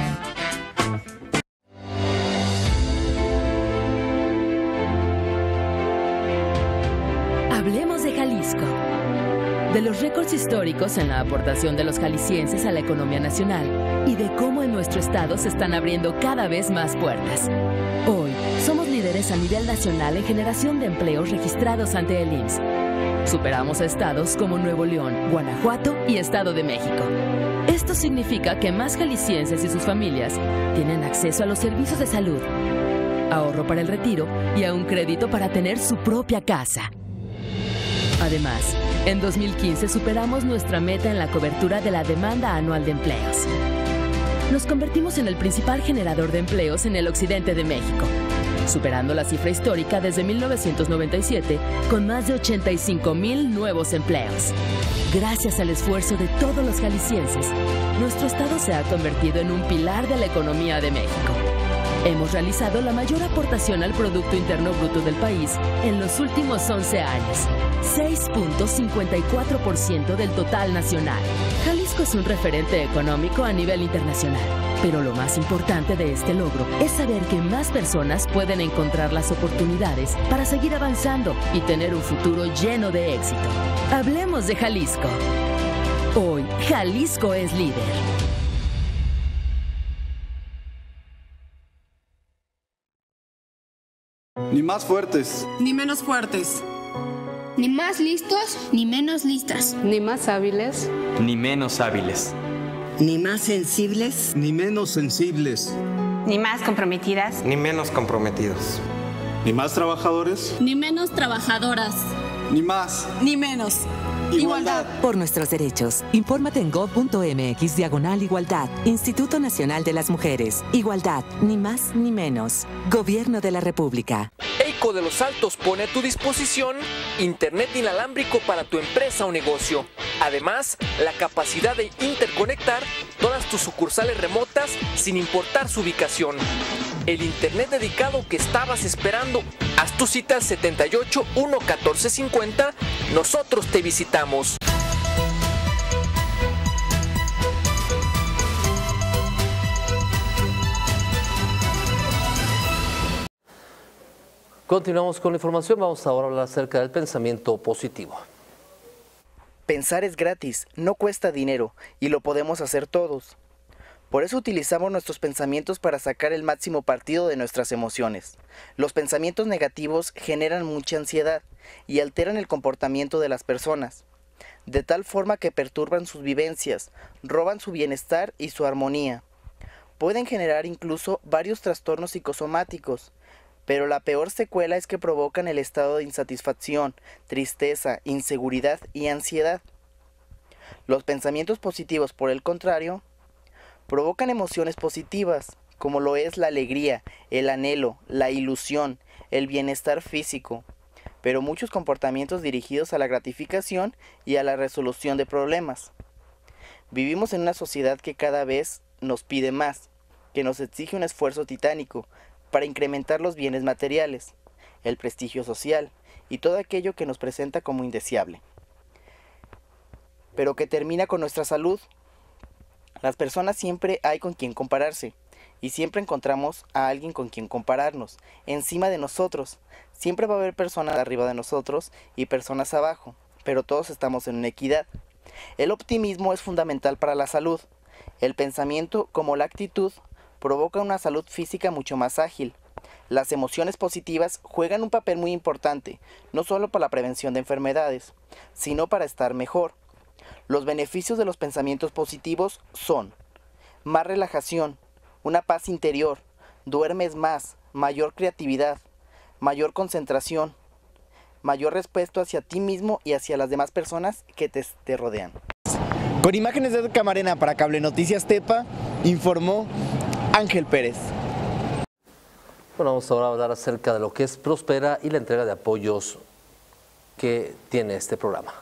Hablemos de Jalisco. De los récords históricos en la aportación de los jaliscienses a la economía nacional y de cómo en nuestro estado se están abriendo cada vez más puertas. Hoy somos líderes a nivel nacional en generación de empleos registrados ante el I M S S. Superamos a estados como Nuevo León, Guanajuato y Estado de México. Esto significa que más jaliscienses y sus familias tienen acceso a los servicios de salud, ahorro para el retiro y a un crédito para tener su propia casa. Además, en dos mil quince superamos nuestra meta en la cobertura de la demanda anual de empleos. Nos convertimos en el principal generador de empleos en el occidente de México, superando la cifra histórica desde mil novecientos noventa y siete con más de ochenta y cinco mil nuevos empleos. Gracias al esfuerzo de todos los jaliscienses, nuestro estado se ha convertido en un pilar de la economía de México. Hemos realizado la mayor aportación al Producto Interno Bruto del país en los últimos once años, seis punto cincuenta y cuatro por ciento del total nacional. Jalisco es un referente económico a nivel internacional, pero lo más importante de este logro es saber que más personas pueden encontrar las oportunidades para seguir avanzando y tener un futuro lleno de éxito. Hablemos de Jalisco. Hoy, Jalisco es líder. Ni más fuertes. Ni menos fuertes. Ni más listos, ni menos listas. Ni más hábiles. Ni menos hábiles. Ni más sensibles. Ni menos sensibles. Ni más comprometidas. Ni menos comprometidos. Ni más trabajadores. Ni menos trabajadoras. Ni más. Ni menos. Igualdad. Por nuestros derechos. Infórmate en gov punto mx diagonal igualdad. Instituto Nacional de las Mujeres. Igualdad. Ni más ni menos. Gobierno de la República. EICO de los Altos pone a tu disposición internet inalámbrico para tu empresa o negocio. Además, la capacidad de interconectar todas tus sucursales remotas sin importar su ubicación. El internet dedicado que estabas esperando. Haz tu cita al setenta y ocho, uno, catorce, cincuenta. Nosotros te visitamos. Continuamos con la información. Vamos ahora a hablar acerca del pensamiento positivo. Pensar es gratis, no cuesta dinero y lo podemos hacer todos. Por eso utilizamos nuestros pensamientos para sacar el máximo partido de nuestras emociones. Los pensamientos negativos generan mucha ansiedad y alteran el comportamiento de las personas, de tal forma que perturban sus vivencias, roban su bienestar y su armonía. Pueden generar incluso varios trastornos psicosomáticos, pero la peor secuela es que provocan el estado de insatisfacción, tristeza, inseguridad y ansiedad. Los pensamientos positivos, por el contrario, provocan emociones positivas, como lo es la alegría, el anhelo, la ilusión, el bienestar físico, pero muchos comportamientos dirigidos a la gratificación y a la resolución de problemas. Vivimos en una sociedad que cada vez nos pide más, que nos exige un esfuerzo titánico para incrementar los bienes materiales, el prestigio social y todo aquello que nos presenta como indeseable, pero que termina con nuestra salud. Las personas siempre hay con quien compararse y siempre encontramos a alguien con quien compararnos, encima de nosotros. Siempre va a haber personas arriba de nosotros y personas abajo, pero todos estamos en una equidad. El optimismo es fundamental para la salud. El pensamiento, como la actitud, provoca una salud física mucho más ágil. Las emociones positivas juegan un papel muy importante, no solo para la prevención de enfermedades, sino para estar mejor. Los beneficios de los pensamientos positivos son más relajación, una paz interior, duermes más, mayor creatividad, mayor concentración, mayor respeto hacia ti mismo y hacia las demás personas que te, te rodean. Con imágenes de Edgar Camarena para Cable Noticias Tepa, informó Ángel Pérez. Bueno, vamos ahora a hablar acerca de lo que es Prospera y la entrega de apoyos que tiene este programa.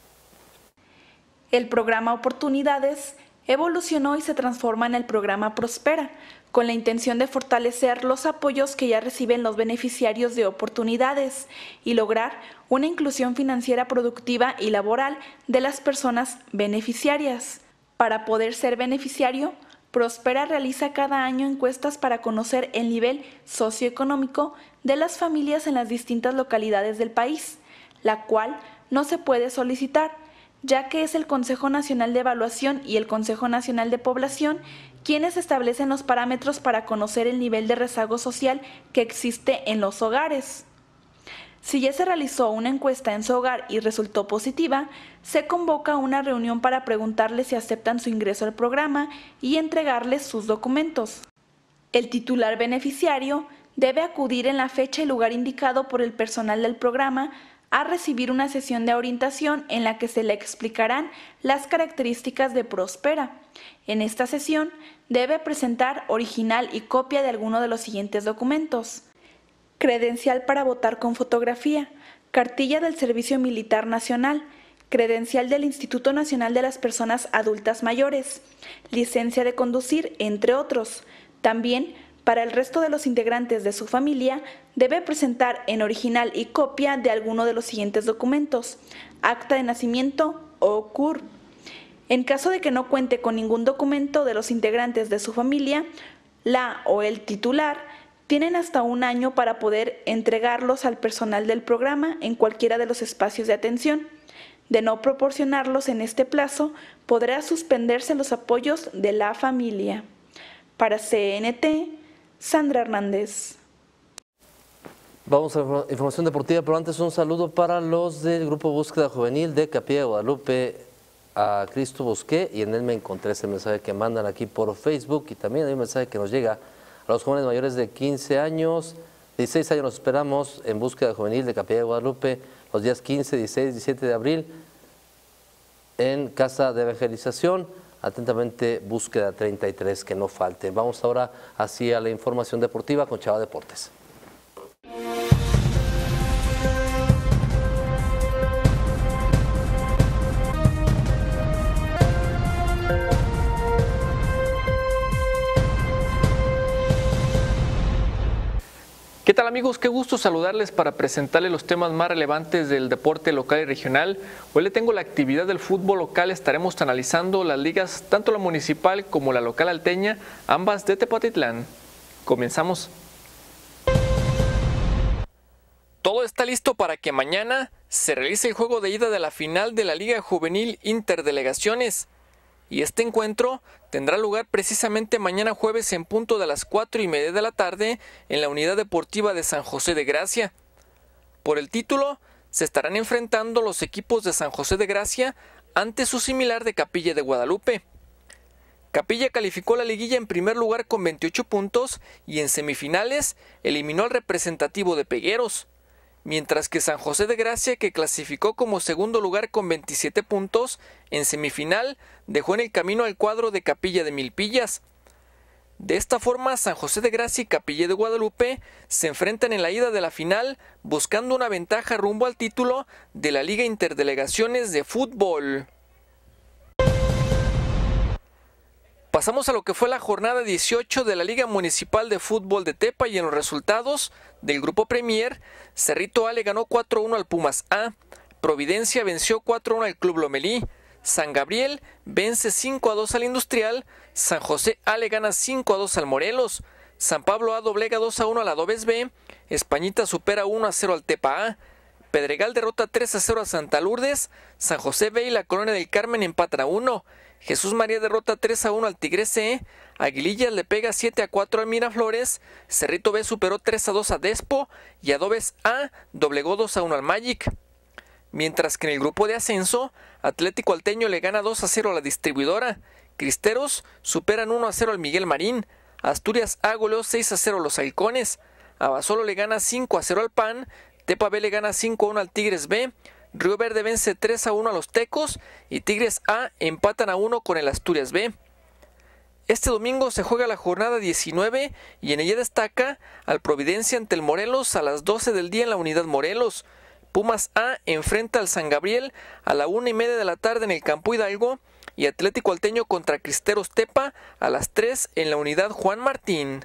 El programa Oportunidades evolucionó y se transforma en el programa Prospera, con la intención de fortalecer los apoyos que ya reciben los beneficiarios de Oportunidades y lograr una inclusión financiera productiva y laboral de las personas beneficiarias. Para poder ser beneficiario, Prospera realiza cada año encuestas para conocer el nivel socioeconómico de las familias en las distintas localidades del país, la cual no se puede solicitar, ya que es el Consejo Nacional de Evaluación y el Consejo Nacional de Población quienes establecen los parámetros para conocer el nivel de rezago social que existe en los hogares. Si ya se realizó una encuesta en su hogar y resultó positiva, se convoca una reunión para preguntarles si aceptan su ingreso al programa y entregarles sus documentos. El titular beneficiario debe acudir en la fecha y lugar indicado por el personal del programa a recibir una sesión de orientación en la que se le explicarán las características de Prospera. En esta sesión debe presentar original y copia de alguno de los siguientes documentos: credencial para votar con fotografía, cartilla del Servicio Militar Nacional, credencial del Instituto Nacional de las Personas Adultas Mayores, licencia de conducir, entre otros. También, para el resto de los integrantes de su familia, debe presentar en original y copia de alguno de los siguientes documentos: acta de nacimiento o C U R. En caso de que no cuente con ningún documento de los integrantes de su familia, la o el titular tienen hasta un año para poder entregarlos al personal del programa en cualquiera de los espacios de atención. De no proporcionarlos en este plazo, podrá suspenderse los apoyos de la familia. Para C N T, Sandra Hernández. Vamos a la información deportiva, pero antes un saludo para los del Grupo Búsqueda Juvenil de Capilla de Guadalupe. A Cristo busqué y en él me encontré ese mensaje que mandan aquí por Facebook, y también hay un mensaje que nos llega a los jóvenes mayores de quince años, dieciséis años. Nos esperamos en Búsqueda Juvenil de Capilla de Guadalupe los días quince, dieciséis, diecisiete de abril en Casa de Evangelización. Atentamente, Búsqueda treinta y tres, que no falte. Vamos ahora hacia la información deportiva con Chava Deportes. ¿Qué tal, amigos? Qué gusto saludarles para presentarles los temas más relevantes del deporte local y regional. Hoy le tengo la actividad del fútbol local. Estaremos analizando las ligas, tanto la municipal como la local alteña, ambas de Tepatitlán. Comenzamos. Todo está listo para que mañana se realice el juego de ida de la final de la Liga Juvenil Interdelegaciones. Y este encuentro tendrá lugar precisamente mañana jueves en punto de las cuatro y media de la tarde en la Unidad Deportiva de San José de Gracia. Por el título, se estarán enfrentando los equipos de San José de Gracia ante su similar de Capilla de Guadalupe. Capilla calificó la liguilla en primer lugar con veintiocho puntos y en semifinales eliminó al representativo de Pegueros, mientras que San José de Gracia, que clasificó como segundo lugar con veintisiete puntos, en semifinal dejó en el camino al cuadro de Capilla de Milpillas. De esta forma, San José de Gracia y Capilla de Guadalupe se enfrentan en la ida de la final, buscando una ventaja rumbo al título de la Liga Interdelegaciones de Fútbol. Pasamos a lo que fue la jornada dieciocho de la Liga Municipal de Fútbol de Tepa y en los resultados del Grupo Premier, Cerrito A le ganó cuatro a uno al Pumas A, Providencia venció cuatro a uno al Club Lomelí, San Gabriel vence cinco a dos al Industrial, San José A le gana cinco a dos al Morelos, San Pablo A doblega dos a uno al Adobes B, Españita supera uno a cero al Tepa A, Pedregal derrota tres a cero a Santa Lourdes, San José B y la Colonia del Carmen empatan a uno, Jesús María derrota tres a uno al Tigre C, Aguilillas le pega siete a cuatro al Miraflores, Cerrito B superó tres a dos a Despo y Adobes A doblegó dos a uno al Magic. Mientras que en el grupo de ascenso, Atlético Alteño le gana dos a cero a la Distribuidora, Cristeros superan uno a cero al Miguel Marín, Asturias A goleó seis a cero a los Halcones, Abasolo le gana cinco a cero al P A N, Tepa B le gana cinco a uno al Tigres B, Río Verde vence tres a uno a los Tecos y Tigres A empatan a uno con el Asturias B. Este domingo se juega la jornada diecinueve y en ella destaca al Providencia ante el Morelos a las doce del día en la Unidad Morelos. Pumas A enfrenta al San Gabriel a la una y media de la tarde en el Campo Hidalgo y Atlético Alteño contra Cristeros Tepa a las tres en la Unidad Juan Martín.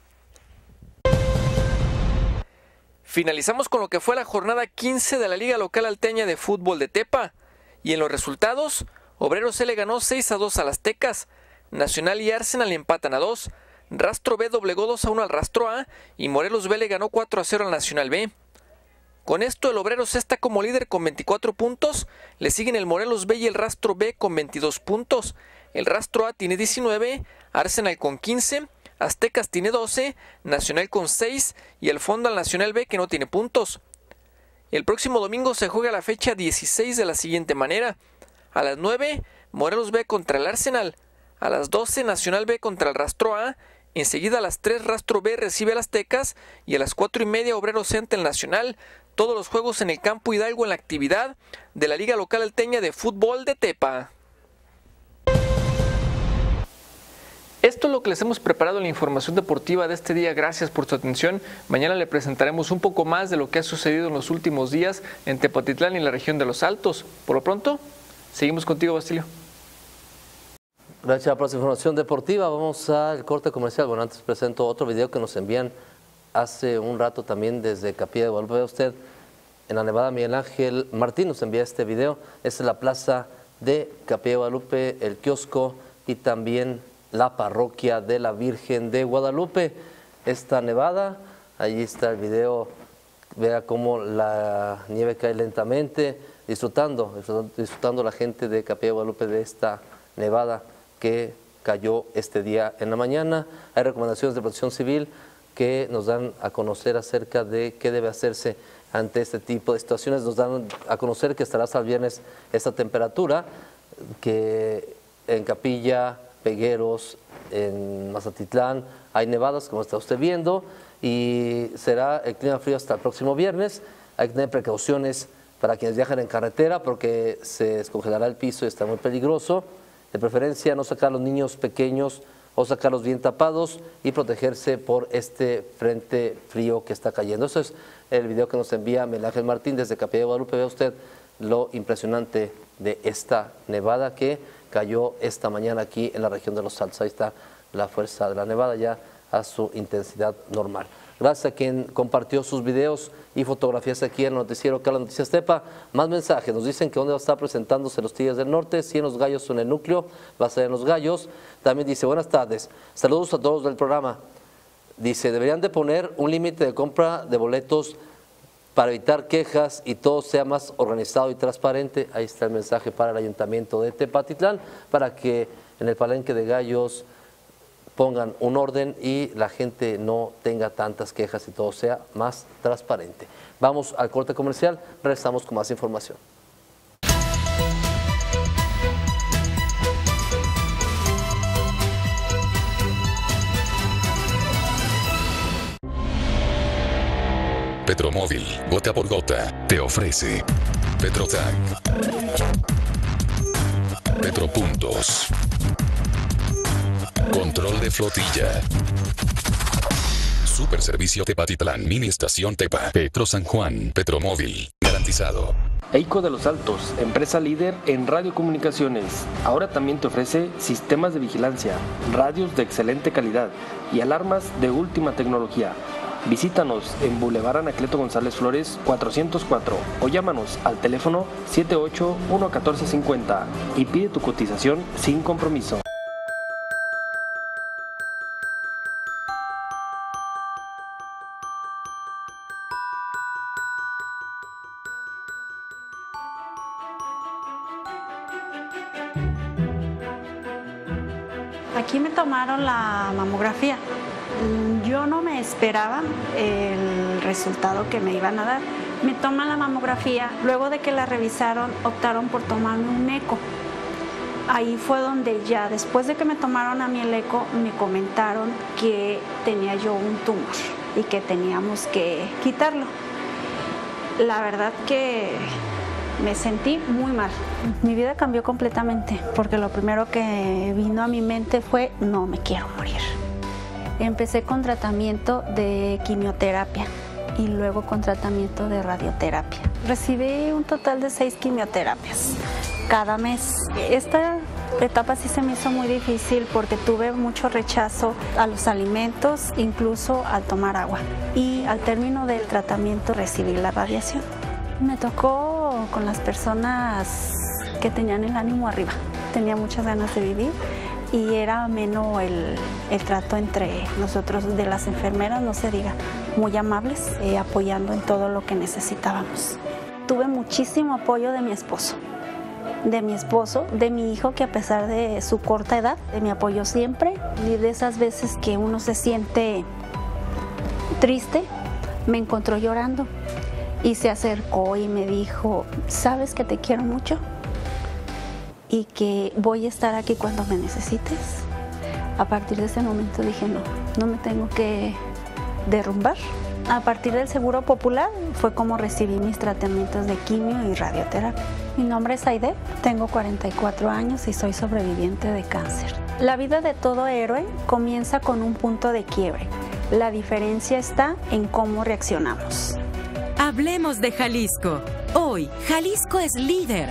Finalizamos con lo que fue la jornada quince de la Liga Local Alteña de Fútbol de Tepa. Y en los resultados, Obreros C le ganó seis a dos a las Tecas, Nacional y Arsenal empatan a dos, Rastro B doblegó dos a uno al Rastro A y Morelos B le ganó cuatro a cero al Nacional B. Con esto el Obreros C está como líder con veinticuatro puntos, le siguen el Morelos B y el Rastro B con veintidós puntos, el Rastro A tiene diecinueve, Arsenal con quince, Aztecas tiene doce, Nacional con seis y el fondo al Nacional B que no tiene puntos. El próximo domingo se juega la fecha dieciséis de la siguiente manera. A las nueve, Morelos B contra el Arsenal. A las doce, Nacional B contra el Rastro A. Enseguida a las tres, Rastro B recibe a las Aztecas y a las cuatro y media, Obreros C ante el Nacional. Todos los juegos en el Campo Hidalgo en la actividad de la Liga Local Alteña de Fútbol de Tepa. Esto es lo que les hemos preparado en la información deportiva de este día. Gracias por su atención. Mañana le presentaremos un poco más de lo que ha sucedido en los últimos días en Tepatitlán y en la región de Los Altos. Por lo pronto, seguimos contigo, Basilio. Gracias por esa información deportiva. Vamos al corte comercial. Bueno, antes presento otro video que nos envían hace un rato también desde Capilla de Guadalupe. Ve usted, en la Nevada, Miguel Ángel Martín nos envía este video. Esta es la plaza de Capilla de Guadalupe, el kiosco y también la parroquia de la Virgen de Guadalupe. Esta nevada, allí está el video, vea cómo la nieve cae lentamente, disfrutando, disfrutando la gente de Capilla de Guadalupe de esta nevada que cayó este día en la mañana. Hay recomendaciones de Protección Civil que nos dan a conocer acerca de qué debe hacerse ante este tipo de situaciones. Nos dan a conocer que estará hasta el viernes esta temperatura, que en Capilla, Pegueros, en Mazatitlán hay nevadas, como está usted viendo, y será el clima frío hasta el próximo viernes. Hay que tener precauciones para quienes viajan en carretera porque se descongelará el piso y está muy peligroso. De preferencia no sacar a los niños pequeños o sacarlos bien tapados y protegerse por este frente frío que está cayendo. Eso es el video que nos envía Miguel Ángel Martín desde Capilla de Guadalupe. Vea usted lo impresionante de esta nevada que cayó esta mañana aquí en la región de Los Altos. Ahí está la fuerza de la nevada ya a su intensidad normal. Gracias a quien compartió sus videos y fotografías aquí en el noticiero Carla Noticias Tepa. Más mensajes, nos dicen que dónde va a estar presentándose los Tigres del Norte, si en Los Gallos o en el núcleo, va a ser en Los Gallos. También dice, buenas tardes, saludos a todos del programa. Dice, deberían de poner un límite de compra de boletos para evitar quejas y todo sea más organizado y transparente. Ahí está el mensaje para el Ayuntamiento de Tepatitlán, para que en el palenque de gallos pongan un orden y la gente no tenga tantas quejas y todo sea más transparente. Vamos al corte comercial, regresamos con más información. Petromóvil, gota por gota, te ofrece Petrotag, Petropuntos, control de flotilla, Super Servicio Tepatitlán, Mini Estación Tepa, Petro San Juan, Petromóvil, garantizado. EICO de los Altos, empresa líder en radiocomunicaciones. Ahora también te ofrece sistemas de vigilancia, radios de excelente calidad y alarmas de última tecnología. Visítanos en Boulevard Anacleto González Flores cuatrocientos cuatro o llámanos al teléfono siete ocho uno uno cuatro cinco cero y pide tu cotización sin compromiso. Aquí me tomaron la mamografía. Yo no me esperaba el resultado que me iban a dar. Me toman la mamografía, luego de que la revisaron, optaron por tomarme un eco. Ahí fue donde ya, después de que me tomaron a mí el eco, me comentaron que tenía yo un tumor y que teníamos que quitarlo. La verdad que me sentí muy mal. Mi vida cambió completamente porque lo primero que vino a mi mente fue: no me quiero morir. Empecé con tratamiento de quimioterapia y luego con tratamiento de radioterapia. Recibí un total de seis quimioterapias cada mes. Esta etapa sí se me hizo muy difícil porque tuve mucho rechazo a los alimentos, incluso al tomar agua. Y al término del tratamiento recibí la radiación. Me tocó con las personas que tenían el ánimo arriba. Tenía muchas ganas de vivir y era ameno el, el trato entre nosotros, de las enfermeras, no se diga, muy amables, eh, apoyando en todo lo que necesitábamos. Tuve muchísimo apoyo de mi esposo, de mi esposo, de mi hijo, que a pesar de su corta edad, me apoyó siempre. Y de esas veces que uno se siente triste, me encontró llorando y se acercó y me dijo: ¿sabes que te quiero mucho? Y que voy a estar aquí cuando me necesites. A partir de ese momento dije: no, no me tengo que derrumbar. A partir del Seguro Popular fue como recibí mis tratamientos de quimio y radioterapia. Mi nombre es Aide, tengo cuarenta y cuatro años y soy sobreviviente de cáncer. La vida de todo héroe comienza con un punto de quiebre. La diferencia está en cómo reaccionamos. Hablemos de Jalisco. Hoy, Jalisco es líder.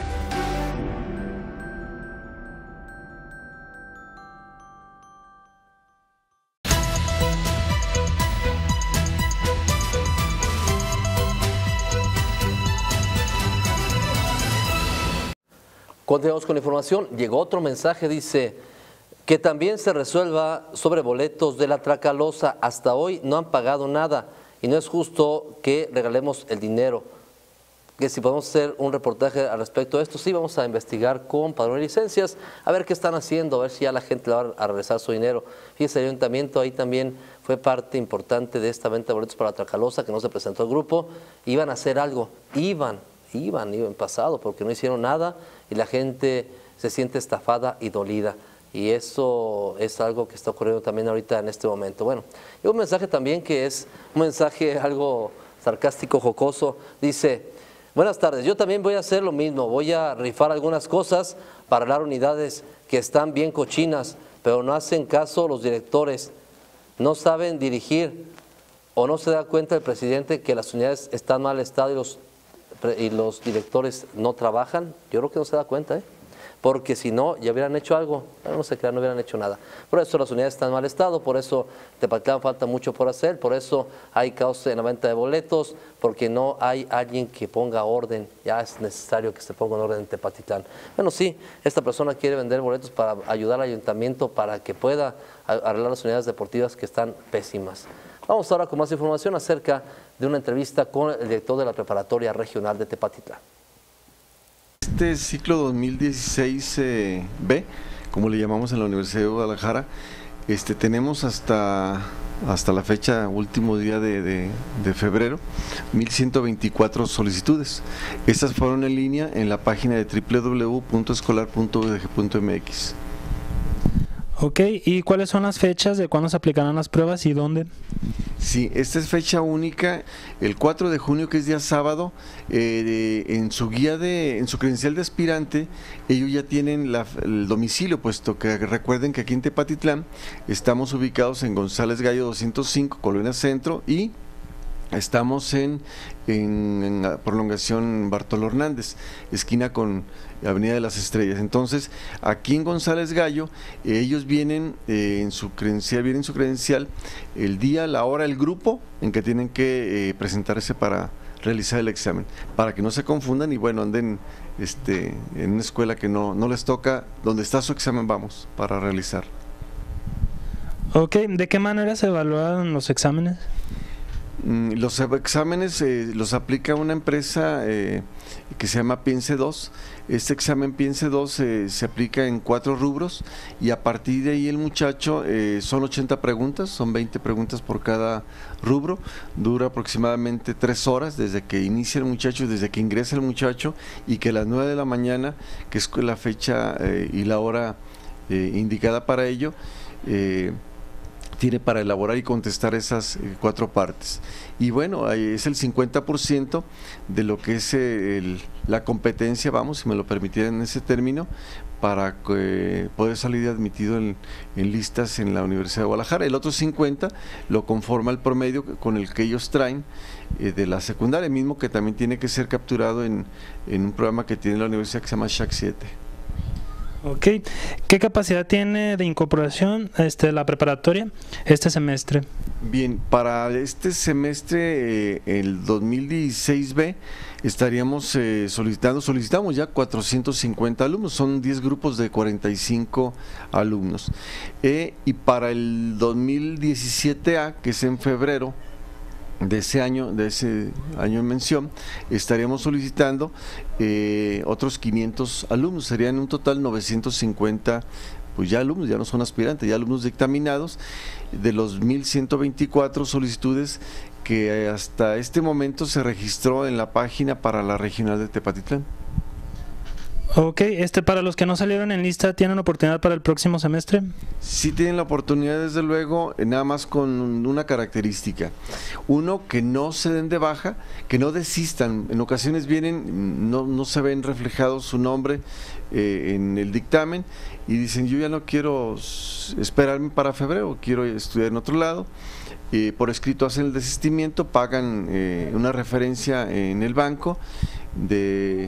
Continuamos con la información. Llegó otro mensaje, dice que también se resuelva sobre boletos de la Tracalosa. Hasta hoy no han pagado nada y no es justo que regalemos el dinero. Que si podemos hacer un reportaje al respecto de esto, sí, vamos a investigar con padrón de licencias, a ver qué están haciendo, a ver si ya la gente le va a regresar su dinero. Fíjese, el ayuntamiento ahí también fue parte importante de esta venta de boletos para la Tracalosa, que no se presentó el grupo. Iban a hacer algo, iban, iban, iban pasado, porque no hicieron nada y la gente se siente estafada y dolida. Y eso es algo que está ocurriendo también ahorita en este momento. Bueno, y un mensaje también que es un mensaje algo sarcástico, jocoso. Dice: buenas tardes, yo también voy a hacer lo mismo. Voy a rifar algunas cosas para arreglar unidades que están bien cochinas, pero no hacen caso los directores. No saben dirigir o no se da cuenta el presidente que las unidades están mal estado y los, y los directores no trabajan. Yo creo que no se da cuenta, ¿eh? Porque si no, ya hubieran hecho algo, no se crean, no hubieran hecho nada. Por eso las unidades están en mal estado, por eso Tepatitlán falta mucho por hacer, por eso hay caos en la venta de boletos, porque no hay alguien que ponga orden. Ya es necesario que se ponga en orden en Tepatitlán. Bueno, sí, esta persona quiere vender boletos para ayudar al ayuntamiento para que pueda arreglar las unidades deportivas que están pésimas. Vamos ahora con más información acerca de una entrevista con el director de la Preparatoria Regional de Tepatitlán. Este ciclo dos mil dieciséis B, eh, como le llamamos en la Universidad de Guadalajara, este, tenemos hasta, hasta la fecha, último día de, de, de febrero, mil ciento veinticuatro solicitudes. Estas fueron en línea en la página de doble u doble u doble u punto escolar punto u d g punto m x. Ok, ¿y cuáles son las fechas de cuándo se aplicarán las pruebas y dónde? Sí, esta es fecha única, el cuatro de junio, que es día sábado. Eh, en su guía de, en su credencial de aspirante, ellos ya tienen la, el domicilio, puesto que recuerden que aquí en Tepatitlán estamos ubicados en González Gallo doscientos cinco, Colonia Centro, y Estamos en, en, en la prolongación Bartolo Hernández, esquina con Avenida de las Estrellas. Entonces, aquí en González Gallo, eh, ellos vienen eh, en su credencial, vienen en su credencial el día, la hora, el grupo en que tienen que eh, presentarse para realizar el examen, para que no se confundan y bueno, anden este, en una escuela que no, no les toca, donde está su examen, vamos, para realizar. Ok, ¿de qué manera se evalúan los exámenes? Los exámenes eh, los aplica una empresa eh, que se llama Piense dos. Este examen Piense dos eh, se aplica en cuatro rubros y a partir de ahí el muchacho, eh, son ochenta preguntas, son veinte preguntas por cada rubro, dura aproximadamente tres horas desde que inicia el muchacho, desde que ingresa el muchacho y que a las nueve de la mañana, que es la fecha eh, y la hora eh, indicada para ello, eh, tiene para elaborar y contestar esas eh, cuatro partes. Y bueno, ahí es el cincuenta por ciento de lo que es eh, el, la competencia, vamos, si me lo permitieran en ese término, para que, poder salir admitido en, en listas en la Universidad de Guadalajara. El otro cincuenta lo conforma el promedio con el que ellos traen eh, de la secundaria, mismo que también tiene que ser capturado en, en un programa que tiene la universidad que se llama SHAC siete. Ok, ¿qué capacidad tiene de incorporación este, la preparatoria este semestre? Bien, para este semestre, eh, el dos mil dieciséis B, estaríamos eh, solicitando, solicitamos ya cuatrocientos cincuenta alumnos, son diez grupos de cuarenta y cinco alumnos. Eh, y para el dos mil diecisiete A, que es en febrero de ese año, de ese año en mención, estaríamos solicitando eh, otros quinientos alumnos, serían un total novecientos cincuenta, pues ya alumnos, ya no son aspirantes, ya alumnos dictaminados, de los mil ciento veinticuatro solicitudes que hasta este momento se registró en la página para la regional de Tepatitlán. Ok, este, para los que no salieron en lista, ¿tienen oportunidad para el próximo semestre? Sí tienen la oportunidad, desde luego, nada más con una característica. Uno, que no se den de baja, que no desistan. En ocasiones vienen, no, no se ven reflejados su nombre eh, en el dictamen y dicen, yo ya no quiero esperarme para febrero, quiero estudiar en otro lado. Eh, por escrito hacen el desistimiento, pagan eh, una referencia en el banco de...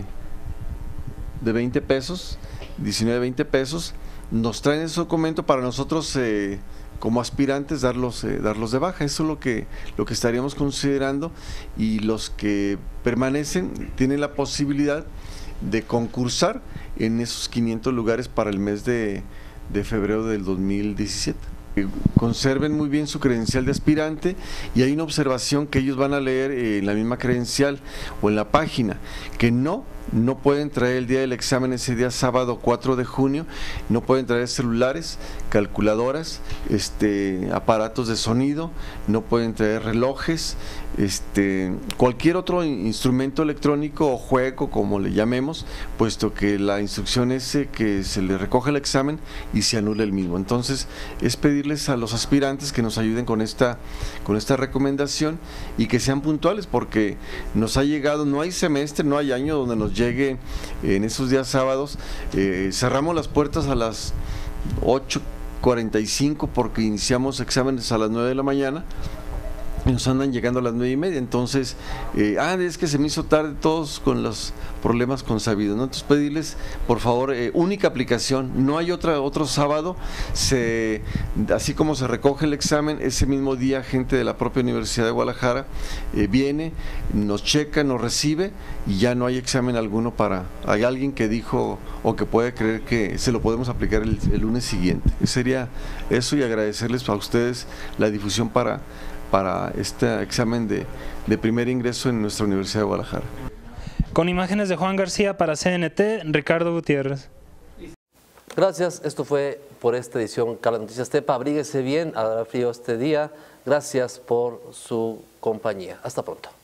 de veinte pesos, diecinueve, veinte pesos, nos traen ese documento para nosotros eh, como aspirantes darlos, eh, darlos de baja. Eso es lo que, lo que estaríamos considerando, y los que permanecen tienen la posibilidad de concursar en esos quinientos lugares para el mes de, de febrero del dos mil diecisiete. Conserven muy bien su credencial de aspirante, y hay una observación que ellos van a leer en la misma credencial o en la página, que no no pueden traer el día del examen, ese día sábado cuatro de junio, no pueden traer celulares, calculadoras, este, aparatos de sonido, no pueden traer relojes, este, cualquier otro instrumento electrónico o juego, como le llamemos, puesto que la instrucción es que se le recoge el examen y se anula el mismo. Entonces, es pedirles a los aspirantes que nos ayuden con esta, con esta recomendación y que sean puntuales, porque nos ha llegado, no hay semestre, no hay año donde nos llegue en esos días sábados. Eh, cerramos las puertas a las ocho cuarenta y cinco porque iniciamos exámenes a las nueve de la mañana y nos andan llegando a las nueve y media. Entonces, eh, ah, es que se me hizo tarde, todos con los problemas consabidos, ¿no? Entonces, pedirles, por favor, eh, única aplicación, no hay otra otro sábado. Se, así como se recoge el examen, ese mismo día gente de la propia Universidad de Guadalajara eh, viene, nos checa, nos recibe, y ya no hay examen alguno para, hay alguien que dijo o que puede creer que se lo podemos aplicar el, el lunes siguiente. Sería eso, y agradecerles a ustedes la difusión para para este examen de, de primer ingreso en nuestra Universidad de Guadalajara. Con imágenes de Juan García para C N T, Ricardo Gutiérrez. Gracias, esto fue por esta edición Carla Noticias Tepa. Abríguese bien, hará frío este día. Gracias por su compañía. Hasta pronto.